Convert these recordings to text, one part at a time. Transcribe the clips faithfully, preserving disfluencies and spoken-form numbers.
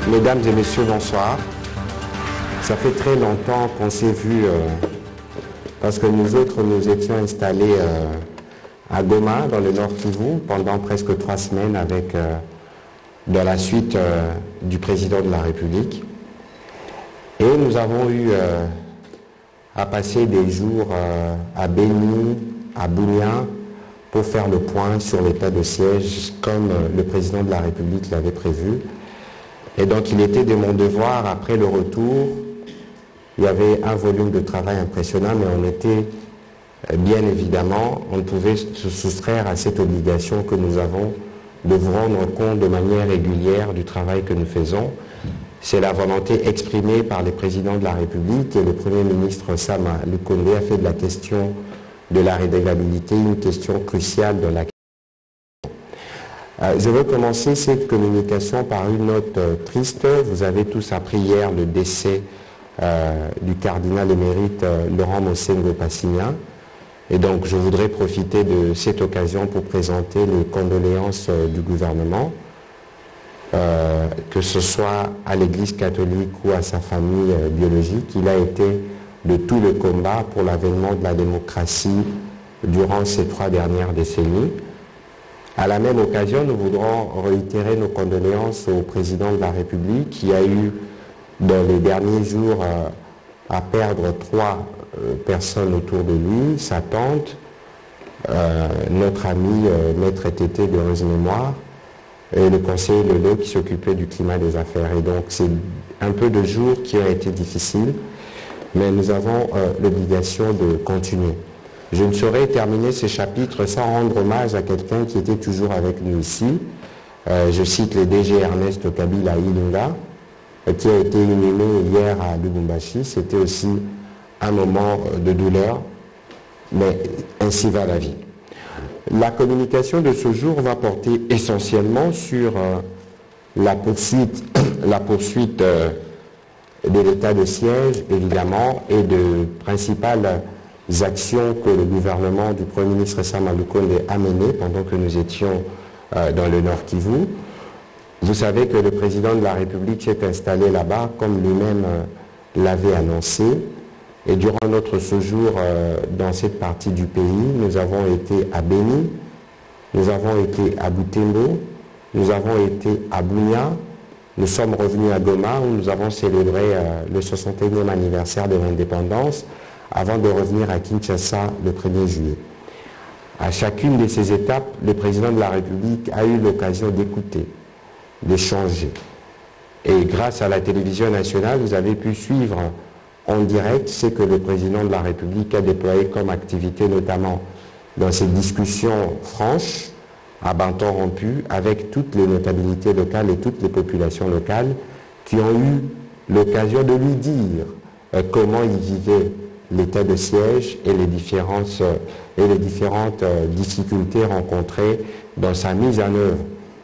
Mesdames et messieurs, bonsoir. Ça fait très longtemps qu'on s'est vu euh, parce que nous autres, nous étions installés euh, à Goma, dans le Nord Kivu, pendant presque trois semaines avec, euh, dans la suite euh, du président de la République. Et nous avons eu euh, à passer des jours euh, à Béni, à Bunia, pour faire le point sur l'état de siège, comme euh, le président de la République l'avait prévu. Et donc il était de mon devoir, après le retour, il y avait un volume de travail impressionnant, mais on était, bien évidemment, on ne pouvait se soustraire à cette obligation que nous avons de vous rendre compte de manière régulière du travail que nous faisons. C'est la volonté exprimée par les présidents de la République, et le Premier ministre Sama Lukonde a fait de la question de la redevabilité une question cruciale dans la Euh, je veux commencer cette communication par une note euh, triste. Vous avez tous appris hier le décès euh, du cardinal émérite euh, Laurent Mosengo Passigna. Et donc je voudrais profiter de cette occasion pour présenter les condoléances euh, du gouvernement, euh, que ce soit à l'Église catholique ou à sa famille euh, biologique. Il a été de tout le combat pour l'avènement de la démocratie durant ces trois dernières décennies. À la même occasion, nous voudrons réitérer nos condoléances au président de la République qui a eu, dans les derniers jours, euh, à perdre trois euh, personnes autour de lui, sa tante, euh, notre ami euh, Maître Tété de heureuse mémoire, et le conseiller Lelo qui s'occupait du climat des affaires. Et donc, c'est un peu de jours qui ont été difficiles, mais nous avons euh, l'obligation de continuer. Je ne saurais terminer ce chapitre sans rendre hommage à quelqu'un qui était toujours avec nous ici. Euh, je cite le D G Ernest Kabila Ilunga, euh, qui a été inhumé hier à Lubumbashi. C'était aussi un moment de douleur, mais ainsi va la vie. La communication de ce jour va porter essentiellement sur euh, la poursuite, la poursuite euh, de l'état de siège, évidemment, et de principales actions que le gouvernement du Premier ministre Sama Lukonde a menées pendant que nous étions euh, dans le Nord Kivu. Vous savez que le président de la République s'est installé là-bas comme lui-même euh, l'avait annoncé. Et durant notre séjour euh, dans cette partie du pays, nous avons été à Béni, nous avons été à Butembo, nous avons été à Bunia, nous sommes revenus à Goma où nous avons célébré euh, le soixante et unième anniversaire de l'indépendance, avant de revenir à Kinshasa le premier juillet. À chacune de ces étapes, le président de la République a eu l'occasion d'écouter, d'échanger. Et grâce à la télévision nationale, vous avez pu suivre en direct ce que le président de la République a déployé comme activité, notamment dans ces discussions franches, à bâton rompu, avec toutes les notabilités locales et toutes les populations locales qui ont eu l'occasion de lui dire euh, comment il vivait l'état de siège et les différentes, et les différentes difficultés rencontrées dans sa mise en œuvre.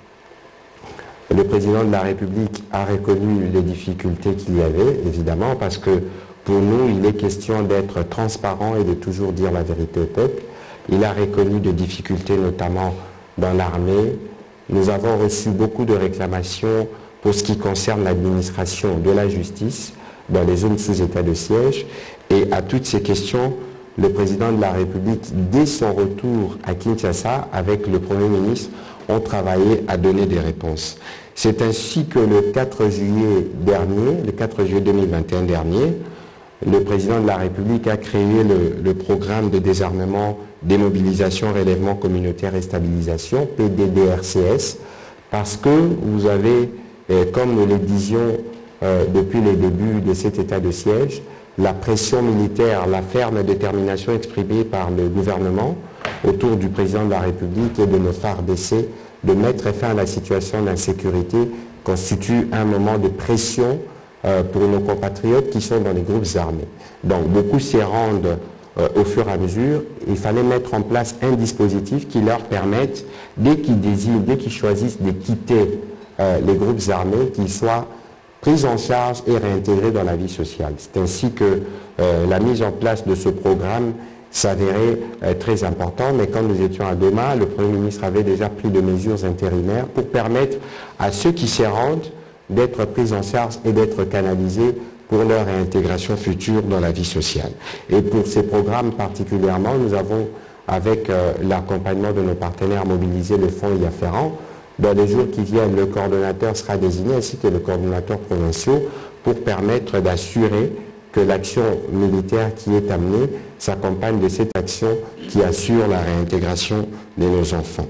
Le président de la République a reconnu les difficultés qu'il y avait, évidemment, parce que pour nous, il est question d'être transparent et de toujours dire la vérité au peuple. Il a reconnu des difficultés, notamment dans l'armée. Nous avons reçu beaucoup de réclamations pour ce qui concerne l'administration de la justice dans les zones sous état de siège. Et à toutes ces questions, le président de la République, dès son retour à Kinshasa, avec le Premier ministre, ont travaillé à donner des réponses. C'est ainsi que le quatre juillet dernier, le quatre juillet deux mille vingt et un dernier, le président de la République a créé le, le programme de désarmement, démobilisation, relèvement communautaire et stabilisation, P D D R C S, parce que vous avez, comme nous le disions euh, depuis les débuts de cet état de siège, la pression militaire, la ferme détermination exprimée par le gouvernement autour du président de la République et de nos F A R D C de mettre fin à la situation d'insécurité constitue un moment de pression euh, pour nos compatriotes qui sont dans les groupes armés. Donc beaucoup s'y rendent euh, au fur et à mesure. Il fallait mettre en place un dispositif qui leur permette, dès qu'ils désirent, dès qu'ils choisissent de quitter euh, les groupes armés, qu'ils soient prise en charge et réintégrée dans la vie sociale. C'est ainsi que euh, la mise en place de ce programme s'avérait euh, très important, mais quand nous étions à Goma, le Premier ministre avait déjà pris de mesures intérimaires pour permettre à ceux qui s'y rendent d'être prises en charge et d'être canalisées pour leur réintégration future dans la vie sociale. Et pour ces programmes particulièrement, nous avons, avec euh, l'accompagnement de nos partenaires, mobilisé le fonds y afférent. Dans les jours qui viennent, le coordonnateur sera désigné ainsi que le coordonnateur provincial pour permettre d'assurer que l'action militaire qui est amenée s'accompagne de cette action qui assure la réintégration de nos enfants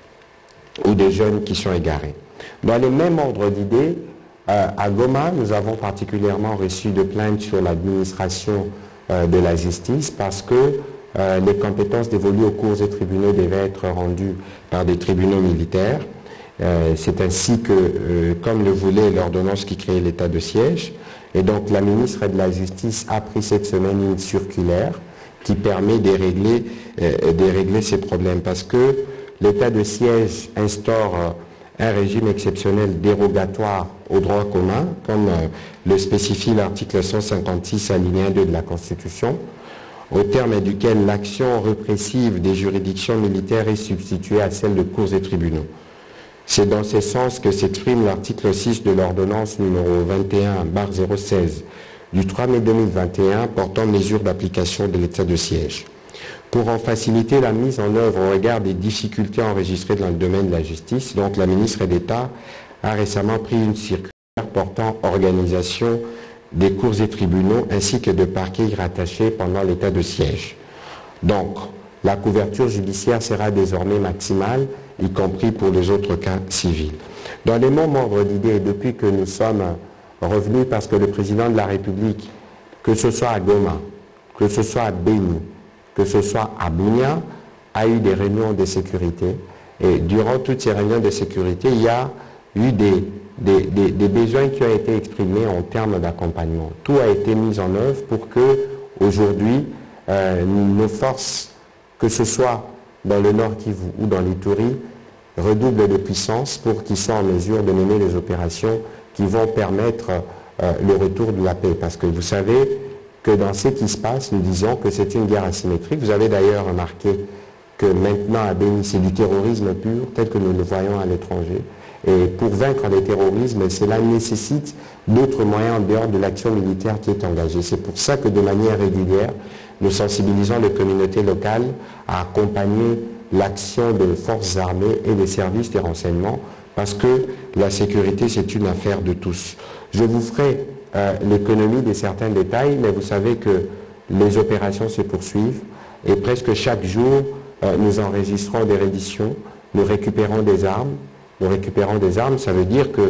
ou des jeunes qui sont égarés. Dans les mêmes ordres d'idées, euh, à Goma, nous avons particulièrement reçu de plaintes sur l'administration euh, de la justice parce que euh, les compétences dévolues aux cours et tribunaux devaient être rendues par des tribunaux militaires. Euh, c'est ainsi que, euh, comme le voulait l'ordonnance qui créait l'état de siège, et donc la ministre de la Justice a pris cette semaine une circulaire qui permet de régler, euh, de régler ces problèmes parce que l'état de siège instaure euh, un régime exceptionnel dérogatoire au droit commun, comme euh, le spécifie l'article cent cinquante-six alinéa deux de la Constitution, au terme duquel l'action répressive des juridictions militaires est substituée à celle de cours et tribunaux. C'est dans ce sens que s'exprime l'article six de l'ordonnance numéro vingt et un barre zéro seize du trois mai deux mille vingt et un portant mesures d'application de l'état de siège. Pour en faciliter la mise en œuvre au regard des difficultés enregistrées dans le domaine de la justice, donc la ministre d'État a récemment pris une circulaire portant organisation des cours et tribunaux ainsi que de parquets rattachés pendant l'état de siège. Donc, la couverture judiciaire sera désormais maximale, y compris pour les autres cas civils. Dans les mêmes ordres d'idées, depuis que nous sommes revenus, parce que le président de la République, que ce soit à Goma, que ce soit à Béni, que ce soit à Bunia, a eu des réunions de sécurité. Et durant toutes ces réunions de sécurité, il y a eu des, des, des, des besoins qui ont été exprimés en termes d'accompagnement. Tout a été mis en œuvre pour que, aujourd'hui, euh, nos forces, que ce soit dans le Nord Kivu ou dans l'Ituri, redoublent de puissance pour qu'ils soient en mesure de mener les opérations qui vont permettre euh, le retour de la paix. Parce que vous savez que dans ce qui se passe, nous disons que c'est une guerre asymétrique. Vous avez d'ailleurs remarqué que maintenant à Béni, c'est du terrorisme pur, tel que nous le voyons à l'étranger. Et pour vaincre le terrorisme, cela nécessite d'autres moyens en dehors de l'action militaire qui est engagée. C'est pour ça que de manière régulière, nous sensibilisons les communautés locales à accompagner l'action des forces armées et des services de renseignement parce que la sécurité, c'est une affaire de tous. Je vous ferai euh, l'économie de certains détails, mais vous savez que les opérations se poursuivent et presque chaque jour, euh, nous enregistrons des redditions, nous récupérons des armes. Nous récupérons des armes, ça veut dire que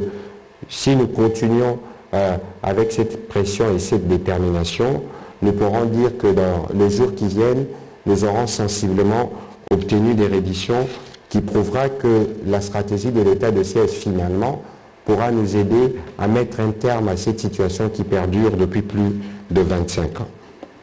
si nous continuons euh, avec cette pression et cette détermination, nous pourrons dire que dans les jours qui viennent, nous aurons sensiblement obtenu des redditions qui prouvera que la stratégie de l'état de siège finalement pourra nous aider à mettre un terme à cette situation qui perdure depuis plus de vingt-cinq ans.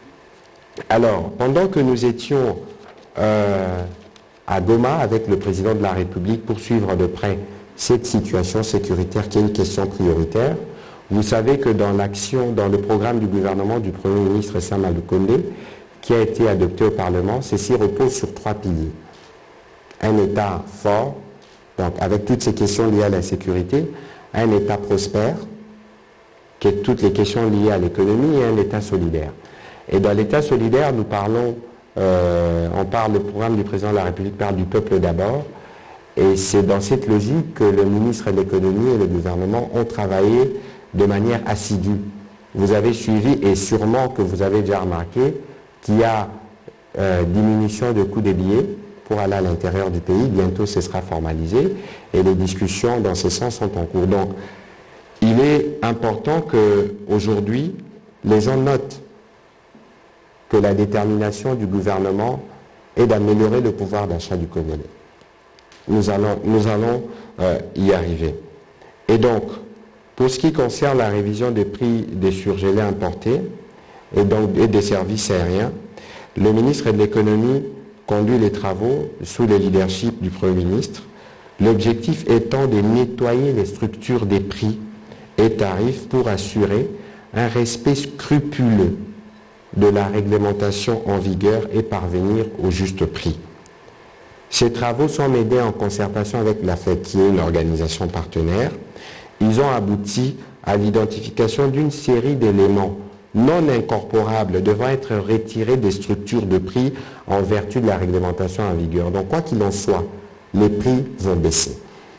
Alors, pendant que nous étions euh, à Goma avec le président de la République pour suivre de près cette situation sécuritaire qui est une question prioritaire, vous savez que dans l'action, dans le programme du gouvernement du Premier ministre Sam Alukonde, qui a été adopté au Parlement, ceci repose sur trois piliers. Un État fort, donc avec toutes ces questions liées à la sécurité, un État prospère, qui est toutes les questions liées à l'économie, et un État solidaire. Et dans l'État solidaire, nous parlons, euh, on parle, le programme du président de la République parle du peuple d'abord, et c'est dans cette logique que le ministre de l'économie et le gouvernement ont travaillé de manière assidue. Vous avez suivi, et sûrement que vous avez déjà remarqué, qu'il y a euh, diminution de coût des billets pour aller à l'intérieur du pays. Bientôt, ce sera formalisé, et les discussions dans ce sens sont en cours. Donc, il est important qu'aujourd'hui, les gens notent que la détermination du gouvernement est d'améliorer le pouvoir d'achat du Congolais. Nous allons, nous allons euh, y arriver. Et donc, pour ce qui concerne la révision des prix des surgelés importés et, donc, et des services aériens, le ministre de l'économie conduit les travaux sous le leadership du Premier ministre, l'objectif étant de nettoyer les structures des prix et tarifs pour assurer un respect scrupuleux de la réglementation en vigueur et parvenir au juste prix. Ces travaux sont menés en concertation avec la F E D, qui est une organisation partenaire. ils ont abouti à l'identification d'une série d'éléments non incorporables devant être retirés des structures de prix en vertu de la réglementation en vigueur. Donc, quoi qu'il en soit, les prix vont baisser.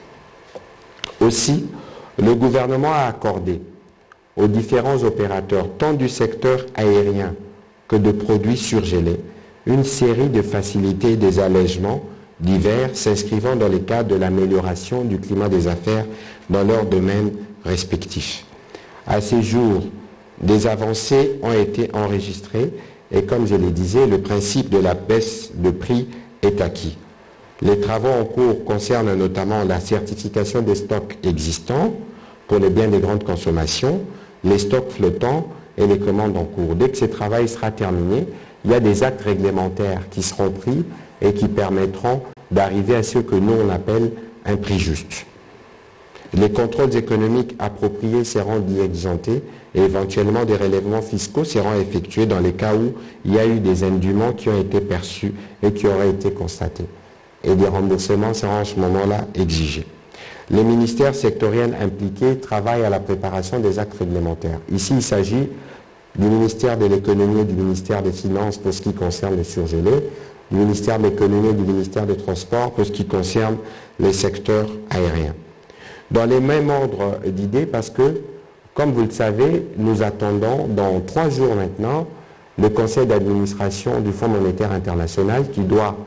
Aussi, le gouvernement a accordé aux différents opérateurs, tant du secteur aérien que de produits surgelés, une série de facilités et des allègements divers s'inscrivant dans les cadres de l'amélioration du climat des affaires dans leurs domaines respectifs. À ces jours, des avancées ont été enregistrées et comme je le disais, le principe de la baisse de prix est acquis. Les travaux en cours concernent notamment la certification des stocks existants pour les biens de grande consommation, les stocks flottants et les commandes en cours. Dès que ce travail sera terminé, il y a des actes réglementaires qui seront pris et qui permettront d'arriver à ce que nous on appelle un prix juste. Les contrôles économiques appropriés seront exemptés et éventuellement des relèvements fiscaux seront effectués dans les cas où il y a eu des indûments qui ont été perçus et qui auraient été constatés. Et des remboursements seront à ce moment-là exigés. Les ministères sectoriels impliqués travaillent à la préparation des actes réglementaires. Ici, il s'agit du ministère de l'économie et du ministère des Finances pour ce qui concerne les surgelés, du ministère de l'économie et du ministère des Transports pour ce qui concerne les secteurs aériens. Dans les mêmes ordres d'idées, parce que, comme vous le savez, nous attendons dans trois jours maintenant le conseil d'administration du Fonds monétaire international qui doit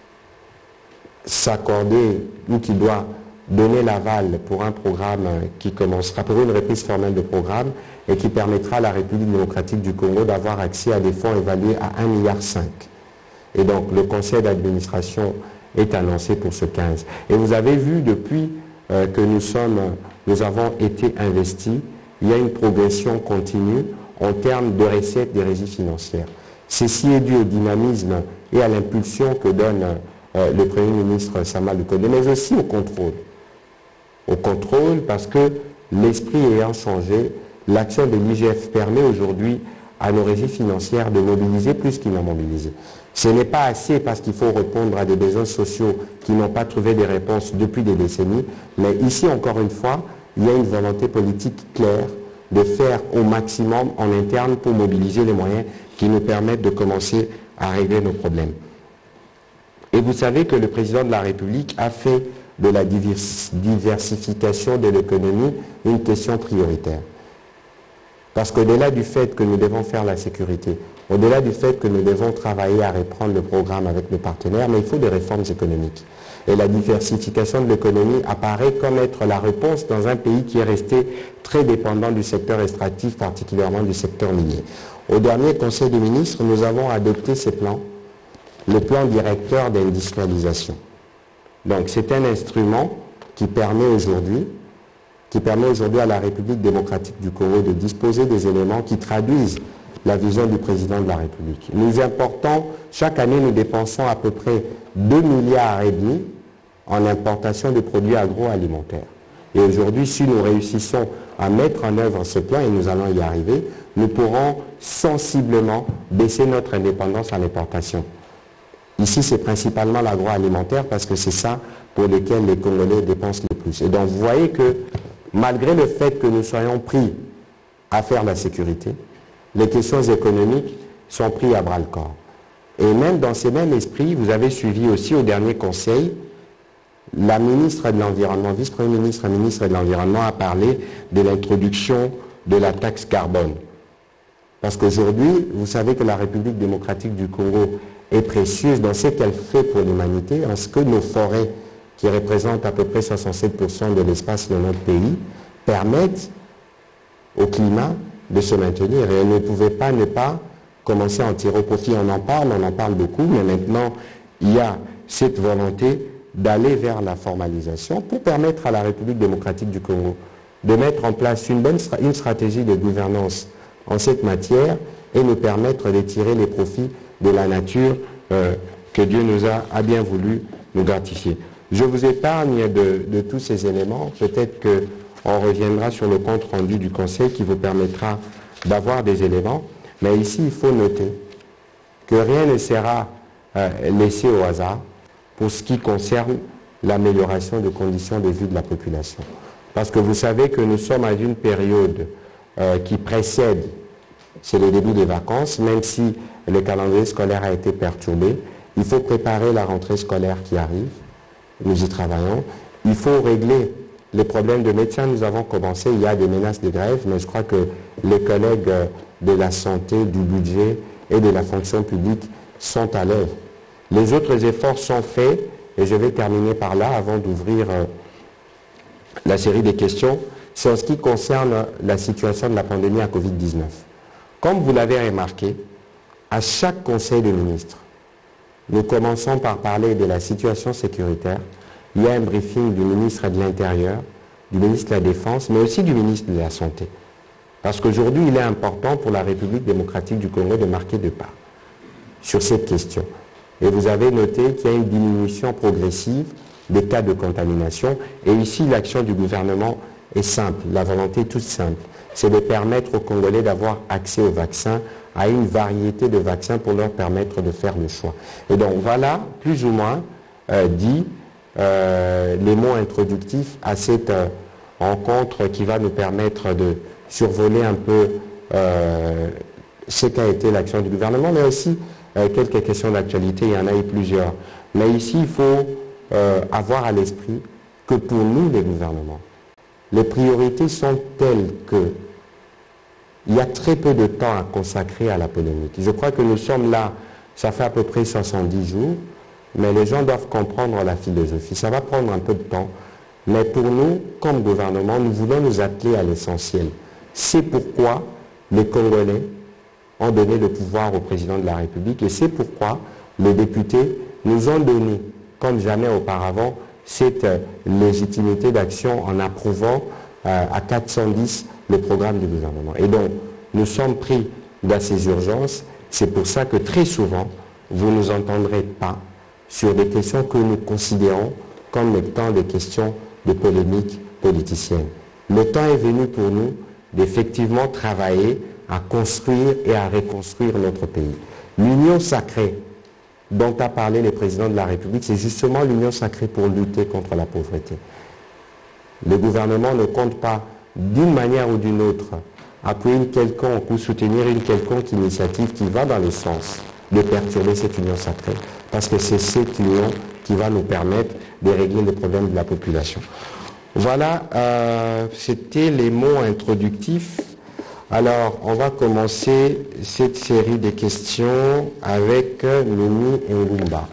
s'accorder ou qui doit donner l'aval pour un programme qui commencera, pour une reprise formelle de programme et qui permettra à la République démocratique du Congo d'avoir accès à des fonds évalués à un virgule cinq milliard. Et donc le conseil d'administration est annoncé pour ce quinze. Et vous avez vu depuis euh, que nous sommes, nous avons été investis, il y a une progression continue en termes de recettes des régies financières. Ceci est dû au dynamisme et à l'impulsion que donne euh, le Premier ministre Sama Lukonde, mais aussi au contrôle. Au contrôle parce que l'esprit ayant changé, l'action de l'I G F permet aujourd'hui à nos régies financières de mobiliser plus qu'ils n'ont mobilisé. Ce n'est pas assez parce qu'il faut répondre à des besoins sociaux qui n'ont pas trouvé des réponses depuis des décennies, mais ici encore une fois, il y a une volonté politique claire de faire au maximum en interne pour mobiliser les moyens qui nous permettent de commencer à régler nos problèmes. Et vous savez que le président de la République a fait de la diversification de l'économie une question prioritaire. Parce qu'au-delà du fait que nous devons faire la sécurité, au-delà du fait que nous devons travailler à reprendre le programme avec nos partenaires, mais il faut des réformes économiques. Et la diversification de l'économie apparaît comme être la réponse dans un pays qui est resté très dépendant du secteur extractif, particulièrement du secteur minier. Au dernier Conseil des ministres, nous avons adopté ces plans, le plan directeur d'industrialisation. Donc c'est un instrument qui permet aujourd'hui qui permet aujourd'hui à la République démocratique du Congo de disposer des éléments qui traduisent la vision du président de la République. Nous importons, chaque année nous dépensons à peu près deux milliards et demi en importation de produits agroalimentaires. Et aujourd'hui, si nous réussissons à mettre en œuvre ce plan, et nous allons y arriver, nous pourrons sensiblement baisser notre indépendance à l'importation. Ici, c'est principalement l'agroalimentaire parce que c'est ça pour lequel les Congolais dépensent le plus. Et donc, vous voyez que malgré le fait que nous soyons pris à faire la sécurité, les questions économiques sont prises à bras-le-corps. Et même dans ces mêmes esprits, vous avez suivi aussi au dernier conseil, la ministre de l'Environnement, vice-premier ministre et ministre de l'Environnement a parlé de l'introduction de la taxe carbone. Parce qu'aujourd'hui, vous savez que la République démocratique du Congo est précieuse dans ce qu'elle fait pour l'humanité, en ce que nos forêts, qui représentent à peu près soixante-sept pour cent de l'espace de notre pays, permettent au climat de se maintenir. Et on ne pouvait pas ne pas commencer à en tirer profit. On en parle, on en parle beaucoup, mais maintenant, il y a cette volonté d'aller vers la formalisation pour permettre à la République démocratique du Congo de mettre en place une bonne une stratégie de gouvernance en cette matière et nous permettre de tirer les profits de la nature euh, que Dieu nous a, a bien voulu nous gratifier. Je vous épargne de, de tous ces éléments. Peut-être qu'on reviendra sur le compte rendu du Conseil qui vous permettra d'avoir des éléments. Mais ici, il faut noter que rien ne sera euh, laissé au hasard pour ce qui concerne l'amélioration des conditions de vie de la population. Parce que vous savez que nous sommes à une période euh, qui précède, c'est le début des vacances, même si le calendrier scolaire a été perturbé. Il faut préparer la rentrée scolaire qui arrive. Nous y travaillons. Il faut régler les problèmes de médecins. Nous avons commencé, il y a des menaces de grève, mais je crois que les collègues de la santé, du budget et de la fonction publique sont à l'œuvre. Les autres efforts sont faits, et je vais terminer par là avant d'ouvrir euh, la série des questions. C'est en ce qui concerne la situation de la pandémie à Covid dix-neuf. Comme vous l'avez remarqué, à chaque conseil des ministres, nous commençons par parler de la situation sécuritaire. Il y a un briefing du ministre de l'Intérieur, du ministre de la Défense, mais aussi du ministre de la Santé. Parce qu'aujourd'hui, il est important pour la République démocratique du Congo de marquer de pas sur cette question. Et vous avez noté qu'il y a une diminution progressive des cas de contamination. Et ici, l'action du gouvernement est simple, la volonté est toute simple. C'est de permettre aux Congolais d'avoir accès aux vaccins, à une variété de vaccins pour leur permettre de faire le choix. Et donc voilà, plus ou moins, euh, dit euh, les mots introductifs à cette euh, rencontre qui va nous permettre de survoler un peu euh, ce qu'a été l'action du gouvernement, mais aussi euh, quelques questions d'actualité, il y en a eu plusieurs. Mais ici, il faut euh, avoir à l'esprit que pour nous, les gouvernements, les priorités sont telles que il y a très peu de temps à consacrer à la polémique. Je crois que nous sommes là, ça fait à peu près soixante-dix jours, mais les gens doivent comprendre la philosophie. Ça va prendre un peu de temps, mais pour nous, comme gouvernement, nous voulons nous atteler à l'essentiel. C'est pourquoi les Congolais ont donné le pouvoir au président de la République et c'est pourquoi les députés nous ont donné, comme jamais auparavant, cette légitimité d'action en approuvant euh, à quatre cent dix le programme du gouvernement. Et donc, nous sommes pris dans ces urgences. C'est pour ça que très souvent, vous ne nous entendrez pas sur des questions que nous considérons comme étant des questions de polémique politicienne. Le temps est venu pour nous d'effectivement travailler à construire et à reconstruire notre pays. L'union sacrée dont a parlé le président de la République, c'est justement l'union sacrée pour lutter contre la pauvreté. Le gouvernement ne compte pas d'une manière ou d'une autre appuyer une quelconque ou soutenir une quelconque initiative qui va dans le sens de perturber cette union sacrée, parce que c'est cette union qui va nous permettre de régler les problèmes de la population. Voilà, euh, c'était les mots introductifs. Alors, on va commencer cette série de questions avec Mimi Ngumba.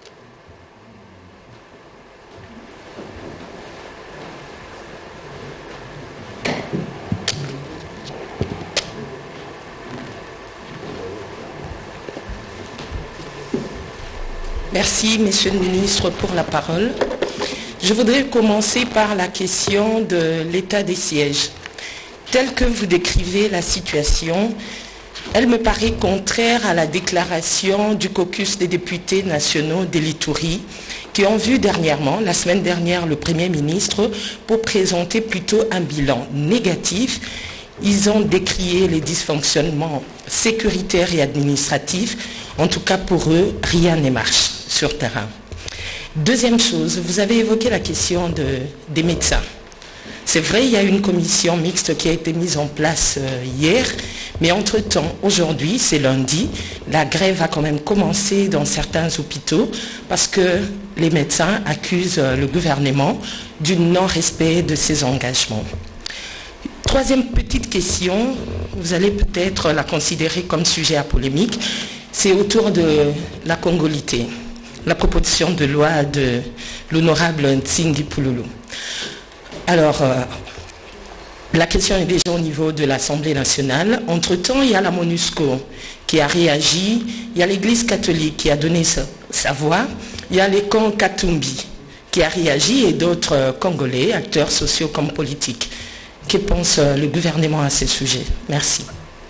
Merci, Monsieur le Ministre, pour la parole. Je voudrais commencer par la question de l'état des sièges. Telle que vous décrivez la situation, elle me paraît contraire à la déclaration du caucus des députés nationaux de l'Ituri qui ont vu dernièrement, la semaine dernière, le Premier ministre pour présenter plutôt un bilan négatif. Ils ont décrié les dysfonctionnements sécuritaires et administratifs. En tout cas, pour eux, rien ne marche sur terrain. Deuxième chose, vous avez évoqué la question de, des médecins. C'est vrai, il y a une commission mixte qui a été mise en place euh, hier, mais entre-temps, aujourd'hui, c'est lundi, la grève a quand même commencé dans certains hôpitaux parce que les médecins accusent euh, le gouvernement du non-respect de ses engagements. Troisième petite question, vous allez peut-être la considérer comme sujet à polémique, c'est autour de la congolité, la proposition de loi de l'honorable Ntsingui Pouloulou. Alors, euh, la question est déjà au niveau de l'Assemblée nationale. Entre-temps, il y a la MONUSCO qui a réagi, il y a l'Église catholique qui a donné sa, sa voix, il y a les camps Katumbi qui a réagi et d'autres euh, Congolais, acteurs sociaux comme politiques. Que pense euh, le gouvernement à ce sujet? Merci.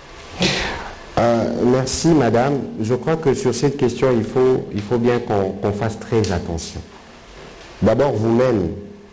Euh, merci, madame. Je crois que sur cette question, il faut, il faut bien qu'on qu'on fasse très attention. D'abord, vous-même,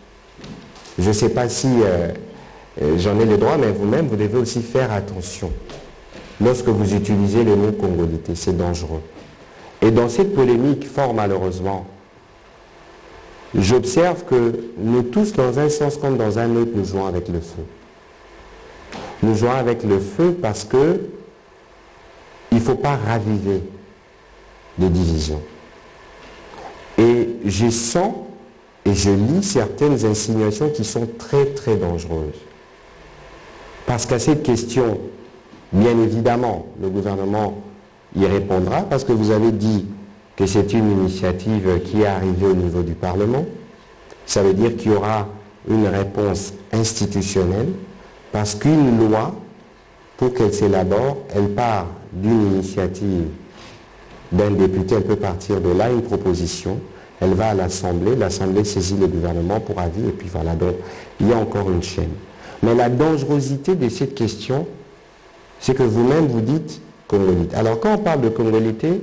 je ne sais pas si euh, j'en ai le droit, mais vous-même, vous devez aussi faire attention lorsque vous utilisez le mot congolité. C'est dangereux. Et dans cette polémique, fort malheureusement, j'observe que nous tous, dans un sens comme dans un autre, nous jouons avec le feu. Nous jouons avec le feu parce que il ne faut pas raviver les divisions. Et je sens et je lis certaines insinuations qui sont très très dangereuses. Parce qu'à cette question, bien évidemment, le gouvernement y répondra, parce que vous avez dit que c'est une initiative qui est arrivée au niveau du Parlement. Ça veut dire qu'il y aura une réponse institutionnelle, parce qu'une loi, pour qu'elle s'élabore, elle part d'une initiative d'un député, elle peut partir de là, une proposition, elle va à l'Assemblée, l'Assemblée saisit le gouvernement pour avis, et puis voilà, donc il y a encore une chaîne. Mais la dangerosité de cette question, c'est que vous-même vous dites congolite. Alors quand on parle de congolité,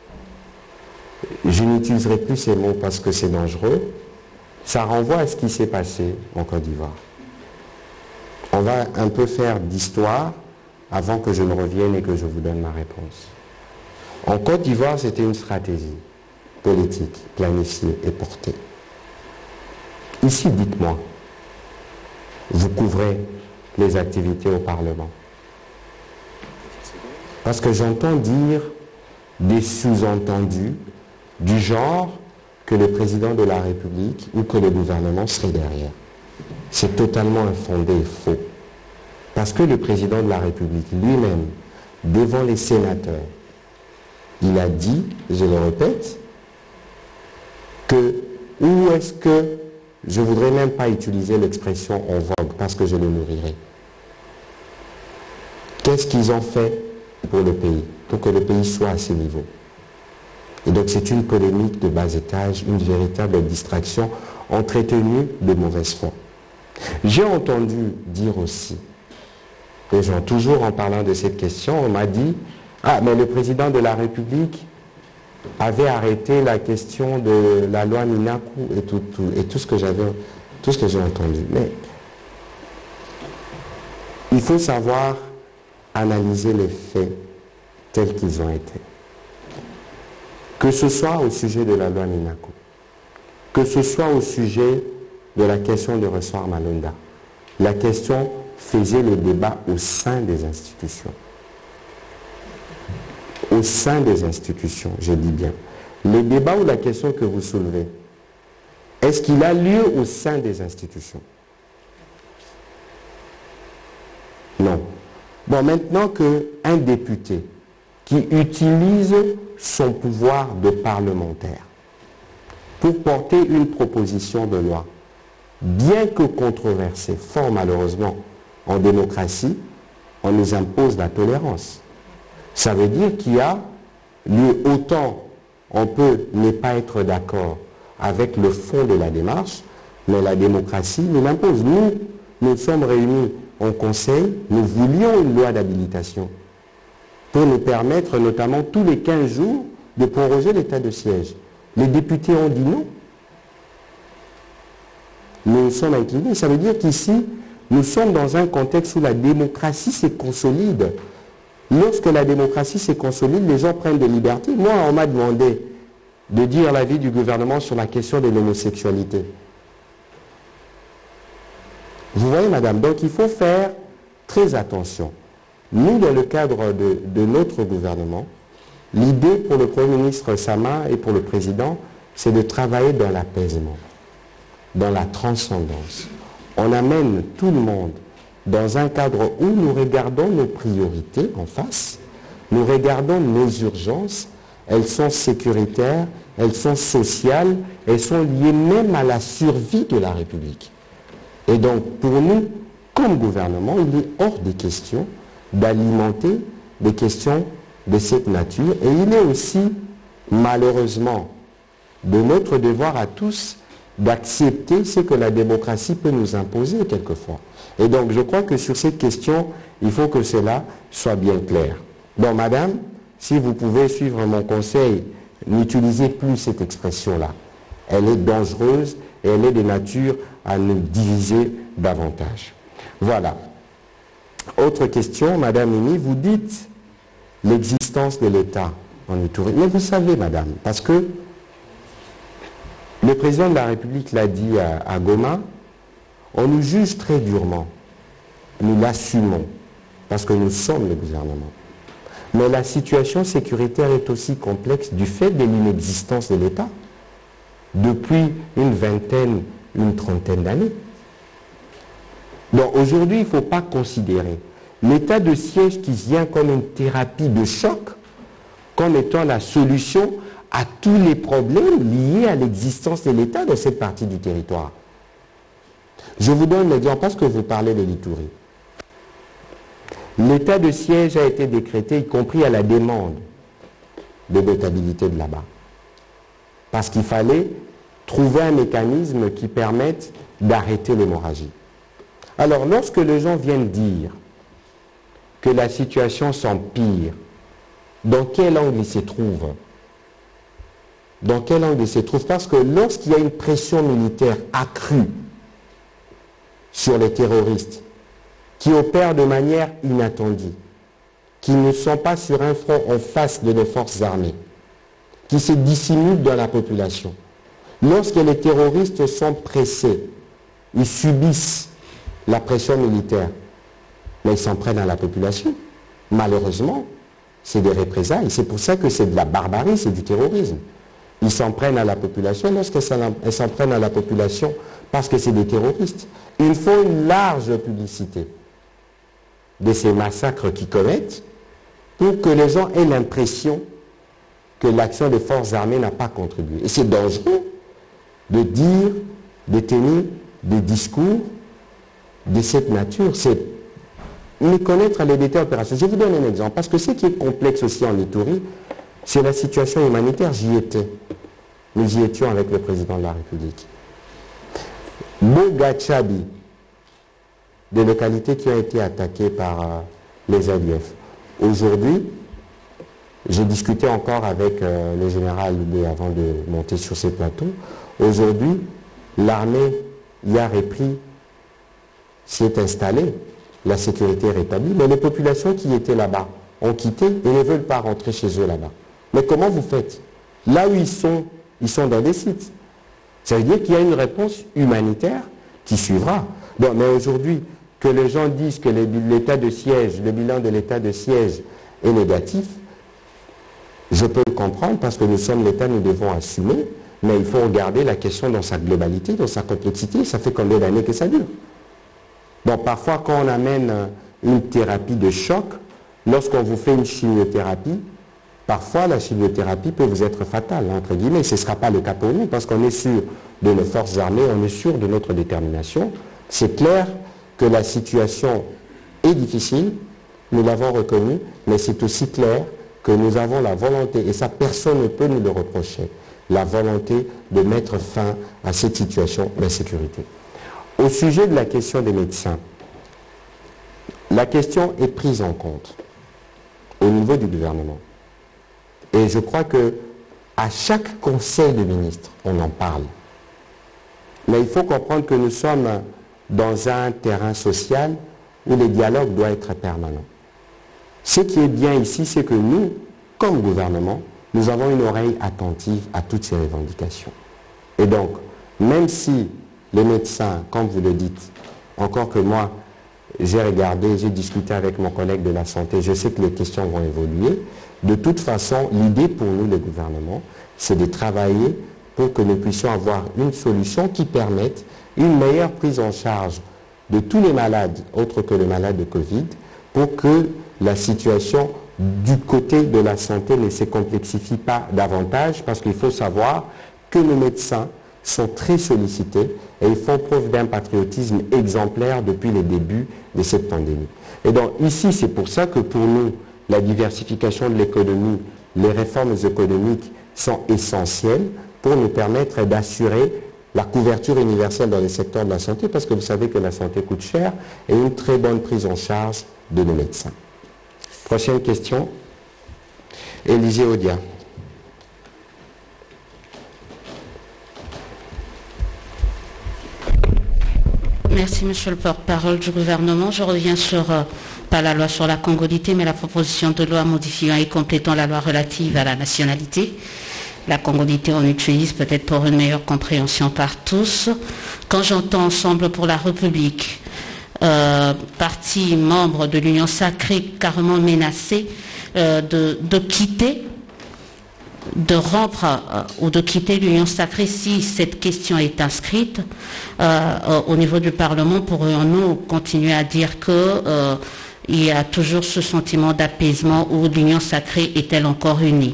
je n'utiliserai plus ces mots parce que c'est dangereux, ça renvoie à ce qui s'est passé en Côte d'Ivoire. On va un peu faire d'histoire avant que je ne revienne et que je vous donne ma réponse. En Côte d'Ivoire, c'était une stratégie politique, planifiée et portée. Ici, dites-moi, vous couvrez les activités au Parlement. Parce que j'entends dire des sous-entendus du genre que le président de la République ou que le gouvernement serait derrière. C'est totalement infondé et faux. Parce que le président de la République lui-même, devant les sénateurs, il a dit, je le répète, que où est-ce que, je ne voudrais même pas utiliser l'expression en vogue parce que je le nourrirai. Qu'est-ce qu'ils ont fait pour le pays, pour que le pays soit à ce niveau? Et donc c'est une polémique de bas étage, une véritable distraction entretenue de mauvaise foi. J'ai entendu dire aussi, et genre, toujours en parlant de cette question, on m'a dit, ah mais le président de la République avait arrêté la question de la loi Minaku et tout, tout, et tout ce que j'avais, tout ce que j'ai entendu. Mais il faut savoir analyser les faits tels qu'ils ont été. Que ce soit au sujet de la loi Minaku, que ce soit au sujet de la question de Ressort Malonda, la question faisait le débat au sein des institutions. Au sein des institutions, je dis bien. Le débat ou la question que vous soulevez, est-ce qu'il a lieu au sein des institutions? Non. Bon, maintenant qu'un député qui utilise son pouvoir de parlementaire pour porter une proposition de loi, bien que controversée, fort malheureusement, en démocratie, on nous impose la tolérance. Ça veut dire qu'il y a lieu, autant on peut ne pas être d'accord avec le fond de la démarche, mais la démocratie nous l'impose. Nous, nous sommes réunis en conseil, nous voulions une loi d'habilitation pour nous permettre, notamment tous les quinze jours, de proroger l'état de siège. Les députés ont dit non. Nous nous sommes inclinés. Ça veut dire qu'ici, nous sommes dans un contexte où la démocratie se consolide. Lorsque la démocratie se consolide, les gens prennent des libertés. Moi, on m'a demandé de dire l'avis du gouvernement sur la question de l'homosexualité. Vous voyez, madame, donc il faut faire très attention. Nous, dans le cadre de, de notre gouvernement, l'idée pour le Premier ministre Sama et pour le Président, c'est de travailler dans l'apaisement, dans la transcendance. On amène tout le monde dans un cadre où nous regardons nos priorités en face, nous regardons nos urgences, elles sont sécuritaires, elles sont sociales, elles sont liées même à la survie de la République. Et donc, pour nous, comme gouvernement, il est hors des questions d'alimenter des questions de cette nature. Et il est aussi, malheureusement, de notre devoir à tous d'accepter ce que la démocratie peut nous imposer quelquefois. Et donc, je crois que sur cette question, il faut que cela soit bien clair. Donc, madame, si vous pouvez suivre mon conseil, n'utilisez plus cette expression-là. Elle est dangereuse et elle est de nature à nous diviser davantage. Voilà. Autre question, madame Mimi, vous dites l'existence de l'État en Ituri. Mais vous savez, madame, parce que Le président de la République l'a dit à, à Goma, on nous juge très durement. Nous l'assumons, parce que nous sommes le gouvernement. Mais la situation sécuritaire est aussi complexe du fait de l'inexistence de l'État depuis une vingtaine, une trentaine d'années. Donc aujourd'hui, il ne faut pas considérer l'état de siège qui vient comme une thérapie de choc comme étant la solution à tous les problèmes liés à l'existence de l'État dans cette partie du territoire. Je vous donne l'exemple parce que vous parlez de l'Ituri. L'état de siège a été décrété, y compris à la demande de notabilité de là-bas. Parce qu'il fallait trouver un mécanisme qui permette d'arrêter l'hémorragie. Alors, lorsque les gens viennent dire que la situation s'empire, dans quel angle ils se trouvent? Dans quel angle ils se trouvent? Parce que lorsqu'il y a une pression militaire accrue sur les terroristes, qui opèrent de manière inattendue, qui ne sont pas sur un front en face de nos forces armées, qui se dissimulent dans la population, lorsque les terroristes sont pressés, ils subissent la pression militaire, mais ils s'en prennent à la population. Malheureusement, c'est des représailles. C'est pour ça que c'est de la barbarie, c'est du terrorisme. Ils s'en prennent à la population lorsqu'ils s'en prennent à la population parce que c'est des terroristes. Il faut une large publicité de ces massacres qu'ils commettent pour que les gens aient l'impression que l'action des forces armées n'a pas contribué. Et c'est dangereux de dire, de tenir des discours de cette nature. C'est méconnaître les détails opérationnels. Je vous donne un exemple, parce que ce qui est complexe aussi en Ituri, c'est la situation humanitaire. J'y étais. Nous y étions avec le président de la République. Bogachabi, des localités qui ont été attaquées par euh, les A D F. Aujourd'hui, j'ai discuté encore avec euh, le général Loubé avant de monter sur ces plateaux. Aujourd'hui, l'armée y a repris, s'y est installée, la sécurité est rétablie, mais les populations qui étaient là-bas ont quitté et ne veulent pas rentrer chez eux là-bas. Mais comment vous faites? Là où ils sont, ils sont dans des sites. Ça veut dire qu'il y a une réponse humanitaire qui suivra. Bon, mais aujourd'hui, que les gens disent que l'état de siège, le bilan de l'état de siège est négatif, je peux le comprendre parce que nous sommes l'État, nous devons assumer, mais il faut regarder la question dans sa globalité, dans sa complexité. Ça fait combien d'années que ça dure? Bon, parfois, quand on amène une thérapie de choc, lorsqu'on vous fait une chimiothérapie, parfois la chimiothérapie peut vous être fatale, entre guillemets. Ce ne sera pas le cas pour nous, parce qu'on est sûr de nos forces armées, on est sûr de notre détermination. C'est clair que la situation est difficile, nous l'avons reconnu, mais c'est aussi clair que nous avons la volonté, et ça personne ne peut nous le reprocher, la volonté de mettre fin à cette situation d'insécurité. Au sujet de la question des médecins, la question est prise en compte au niveau du gouvernement. Et je crois que à chaque conseil de ministres, on en parle. Mais il faut comprendre que nous sommes dans un terrain social où le dialogue doit être permanent. Ce qui est bien ici, c'est que nous, comme gouvernement, nous avons une oreille attentive à toutes ces revendications. Et donc, même si les médecins, comme vous le dites, encore que moi, j'ai regardé, j'ai discuté avec mon collègue de la santé, je sais que les questions vont évoluer. De toute façon, l'idée pour nous, le gouvernement, c'est de travailler pour que nous puissions avoir une solution qui permette une meilleure prise en charge de tous les malades, autres que les malades de Covid, pour que la situation du côté de la santé ne se complexifie pas davantage, parce qu'il faut savoir que nos médecins sont très sollicités et ils font preuve d'un patriotisme exemplaire depuis les débuts de cette pandémie. Et donc ici, c'est pour ça que pour nous, la diversification de l'économie, les réformes économiques sont essentielles pour nous permettre d'assurer la couverture universelle dans les secteurs de la santé, parce que vous savez que la santé coûte cher, et une très bonne prise en charge de nos médecins. Prochaine question. Élisée Odia. Merci, monsieur le porte-parole du gouvernement. Je reviens sur, euh, pas la loi sur la congolité, mais la proposition de loi modifiant et complétant la loi relative à la nationalité. la congolité, on utilise peut-être pour une meilleure compréhension par tous. Quand j'entends Ensemble pour la République, euh, parti membre de l'Union sacrée carrément menacé euh, de, de quitter, de rompre euh, ou de quitter l'Union sacrée si cette question est inscrite euh, au niveau du Parlement, pourrions-nous continuer à dire que euh, il y a toujours ce sentiment d'apaisement où l'Union sacrée est-elle encore unie?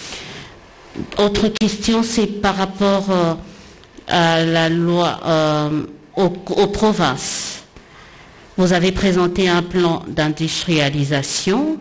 Autre question, c'est par rapport euh, à la loi euh, aux, aux provinces. Vous avez présenté un plan d'industrialisation.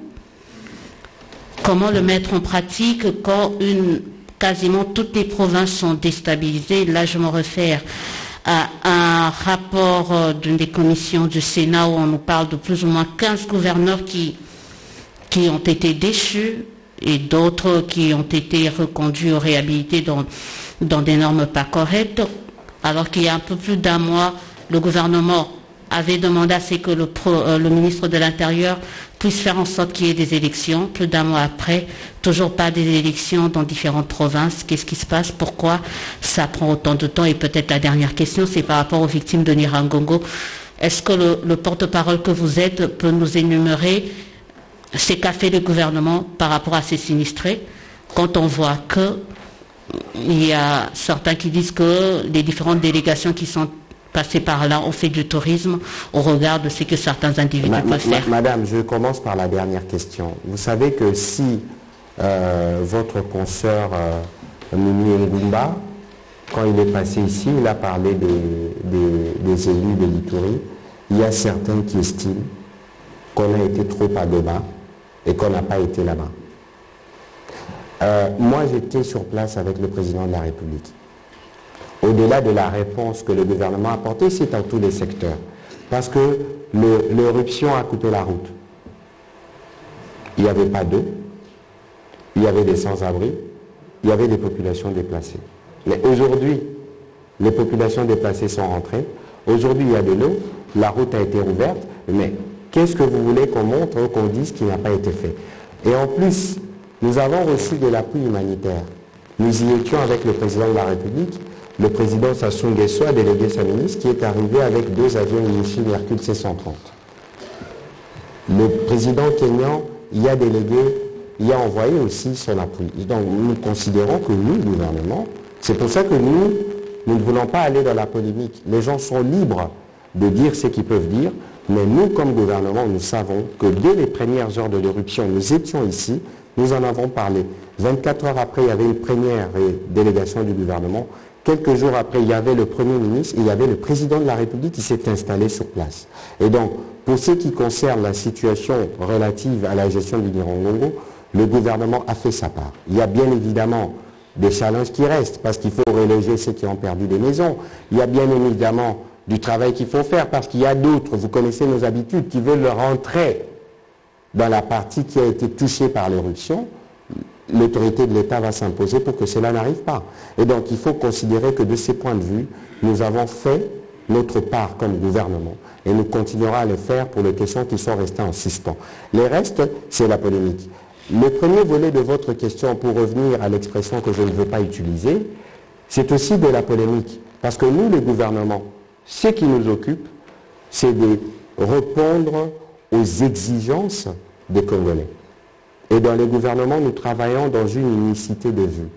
Comment le mettre en pratique quand une, quasiment toutes les provinces sont déstabilisées? Là, je me réfère à un rapport d'une des commissions du Sénat où on nous parle de plus ou moins quinze gouverneurs qui, qui ont été déchus et d'autres qui ont été reconduits ou réhabilités dans, dans des normes pas correctes, alors qu'il y a un peu plus d'un mois, le gouvernement avait demandé à ce que le, pro, euh, le ministre de l'Intérieur puisse faire en sorte qu'il y ait des élections. Plus d'un mois après, toujours pas des élections dans différentes provinces. Qu'est-ce qui se passe? Pourquoi ça prend autant de temps? Et peut-être la dernière question, c'est par rapport aux victimes de Nyiragongo. Est-ce que le, le porte-parole que vous êtes peut nous énumérer ce qu'a fait le gouvernement par rapport à ces sinistrés, quand on voit que il y a certains qui disent que les différentes délégations qui sont passées par là ont fait du tourisme au regard de ce que certains individus ma, peuvent ma, faire. Madame, je commence par la dernière question. Vous savez que si euh, votre consoeur euh, Mimi Ngumba, quand il est passé ici, il a parlé des, des, des élus de l'Ituri, il y a certains qui estiment qu'on a été trop à demain et qu'on n'a pas été là-bas. Euh, moi, j'étais sur place avec le président de la République. Au-delà de la réponse que le gouvernement a apportée, c'est à tous les secteurs. Parce que l'éruption a coupé la route. Il n'y avait pas d'eau, il y avait des sans-abri, il y avait des populations déplacées. Mais aujourd'hui, les populations déplacées sont rentrées. Aujourd'hui, il y a de l'eau, la route a été rouverte, mais qu'est-ce que vous voulez qu'on montre ou qu'on dise qui n'a pas été fait? Et en plus, nous avons reçu de l'appui humanitaire. Nous y étions avec le président de la République, le président Sassou Nguesso a délégué sa ministre qui est arrivé avec deux avions Ilyushin Hercule C cent trente. Le président kényan y a délégué, y a envoyé aussi son appui. Donc nous considérons que nous, le gouvernement, c'est pour ça que nous, nous ne voulons pas aller dans la polémique. Les gens sont libres de dire ce qu'ils peuvent dire, mais nous, comme gouvernement, nous savons que dès les premières heures de l'éruption, nous étions ici, nous en avons parlé. vingt-quatre heures après, il y avait une première délégation du gouvernement. Quelques jours après, il y avait le Premier ministre et il y avait le Président de la République qui s'est installé sur place. Et donc, pour ce qui concerne la situation relative à la gestion du Nyiragongo, le gouvernement a fait sa part. Il y a bien évidemment des challenges qui restent parce qu'il faut reloger ceux qui ont perdu des maisons. Il y a bien évidemment du travail qu'il faut faire parce qu'il y a d'autres, vous connaissez nos habitudes, qui veulent rentrer dans la partie qui a été touchée par l'éruption. L'autorité de l'État va s'imposer pour que cela n'arrive pas. Et donc il faut considérer que de ces points de vue, nous avons fait notre part comme gouvernement et nous continuerons à le faire pour les questions qui sont restées en suspens. Les restes, c'est la polémique. Le premier volet de votre question, pour revenir à l'expression que je ne veux pas utiliser, c'est aussi de la polémique. Parce que nous, le gouvernement, ce qui nous occupe, c'est de répondre aux exigences des Congolais. Et dans le gouvernement, nous travaillons dans une unicité de vue.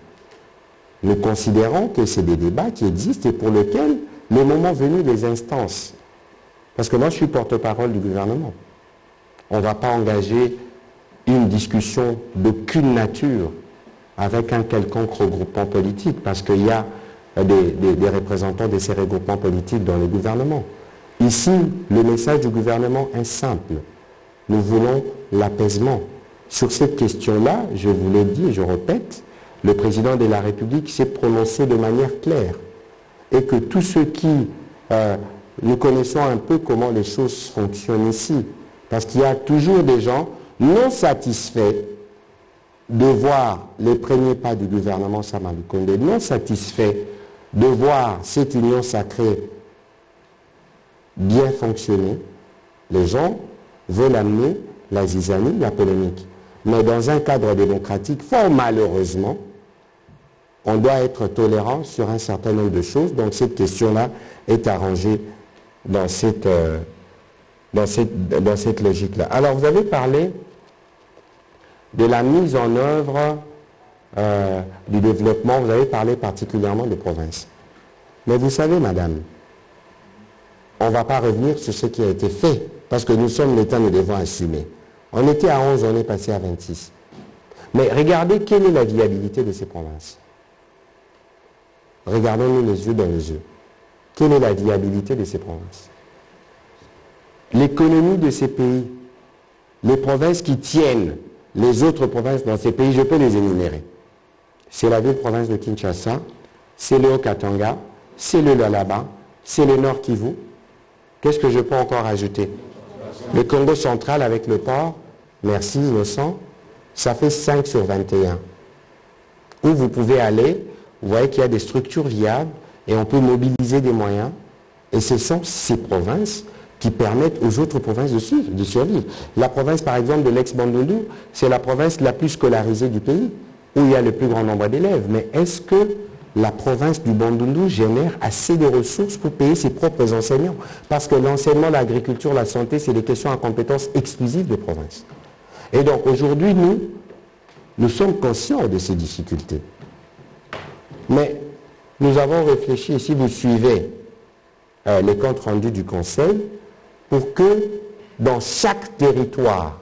Nous considérons que c'est des débats qui existent et pour lesquels, le moment venu, les instances, parce que moi je suis porte-parole du gouvernement, on ne va pas engager une discussion d'aucune nature avec un quelconque regroupement politique, parce qu'il y a des, des, des représentants de ces regroupements politiques dans le gouvernement. Ici, le message du gouvernement est simple. Nous voulons l'apaisement. Sur cette question-là, je vous l'ai dit et je répète, le président de la République s'est prononcé de manière claire. Et que tous ceux qui, euh, nous connaissons un peu comment les choses fonctionnent ici, parce qu'il y a toujours des gens non satisfaits de voir les premiers pas du gouvernement Sama Lukonde, non satisfaits de voir cette union sacrée bien fonctionner. Les gens veulent amener la zizanie, la polémique. Mais dans un cadre démocratique, fort malheureusement, on doit être tolérant sur un certain nombre de choses. Donc cette question-là est arrangée dans cette, euh, dans cette, dans cette logique-là. Alors vous avez parlé de la mise en œuvre euh, du développement, vous avez parlé particulièrement des provinces. Mais vous savez, madame, on ne va pas revenir sur ce qui a été fait, parce que nous sommes l'État, nous devons assumer. On était à onze, on est passé à vingt-six. Mais regardez quelle est la viabilité de ces provinces. Regardons-nous les yeux dans les yeux. Quelle est la viabilité de ces provinces? L'économie de ces pays, les provinces qui tiennent les autres provinces dans ces pays, je peux les énumérer. C'est la ville-province de Kinshasa, c'est le Haut-Katanga, c'est le Lualaba, c'est le Nord Kivu. Qu'est-ce que je peux encore ajouter? Le Congo central avec le port, merci Innocent, ça fait cinq sur vingt et un. Où vous pouvez aller, vous voyez qu'il y a des structures viables et on peut mobiliser des moyens. Et ce sont ces provinces qui permettent aux autres provinces de, suivre, de survivre. La province, par exemple, de l'ex-Bandundu, c'est la province la plus scolarisée du pays, où il y a le plus grand nombre d'élèves. Mais est-ce que la province du Bandundu génère assez de ressources pour payer ses propres enseignants? Parce que l'enseignement, l'agriculture, la santé, c'est des questions à compétences exclusives des provinces. Et donc, aujourd'hui, nous, nous sommes conscients de ces difficultés. Mais nous avons réfléchi, si vous suivez euh, les comptes rendus du Conseil, pour que dans chaque territoire,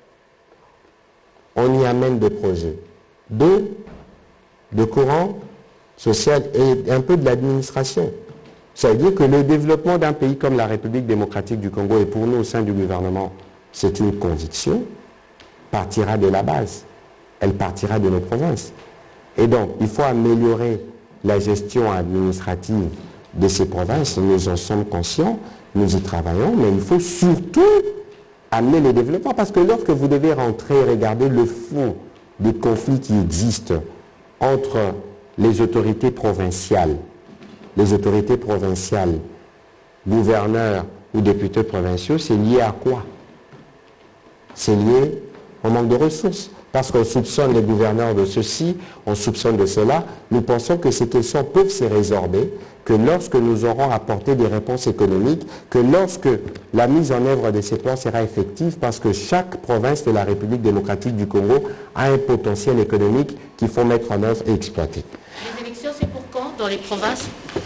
on y amène des projets de, de courant social et un peu de l'administration. Ça veut dire que le développement d'un pays comme la République démocratique du Congo, et pour nous au sein du gouvernement, c'est une conviction, partira de la base. Elle partira de nos provinces. Et donc, il faut améliorer la gestion administrative de ces provinces. Nous en sommes conscients, nous y travaillons, mais il faut surtout amener le développement. Parce que lorsque vous devez rentrer, regarder le fond des conflits qui existent entre les autorités provinciales, les autorités provinciales, gouverneurs ou députés provinciaux, c'est lié à quoi? C'est lié au manque de ressources. Parce qu'on soupçonne les gouverneurs de ceci, on soupçonne de cela. Nous pensons que ces questions peuvent se résorber, que lorsque nous aurons apporté des réponses économiques, que lorsque la mise en œuvre de ces plans sera effective, parce que chaque province de la République démocratique du Congo a un potentiel économique qu'il faut mettre en œuvre et exploiter. Les élections, c'est pour quand dans les provinces?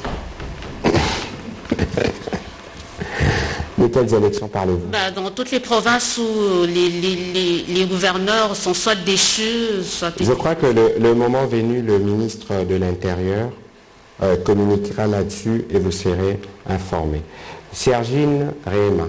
De quelles élections parlez-vous? Bah, dans toutes les provinces où les, les, les, les gouverneurs sont soit déchus, soit... Je crois que le, le moment venu, le ministre de l'Intérieur euh, communiquera là-dessus et vous serez informés. Sergine Réma.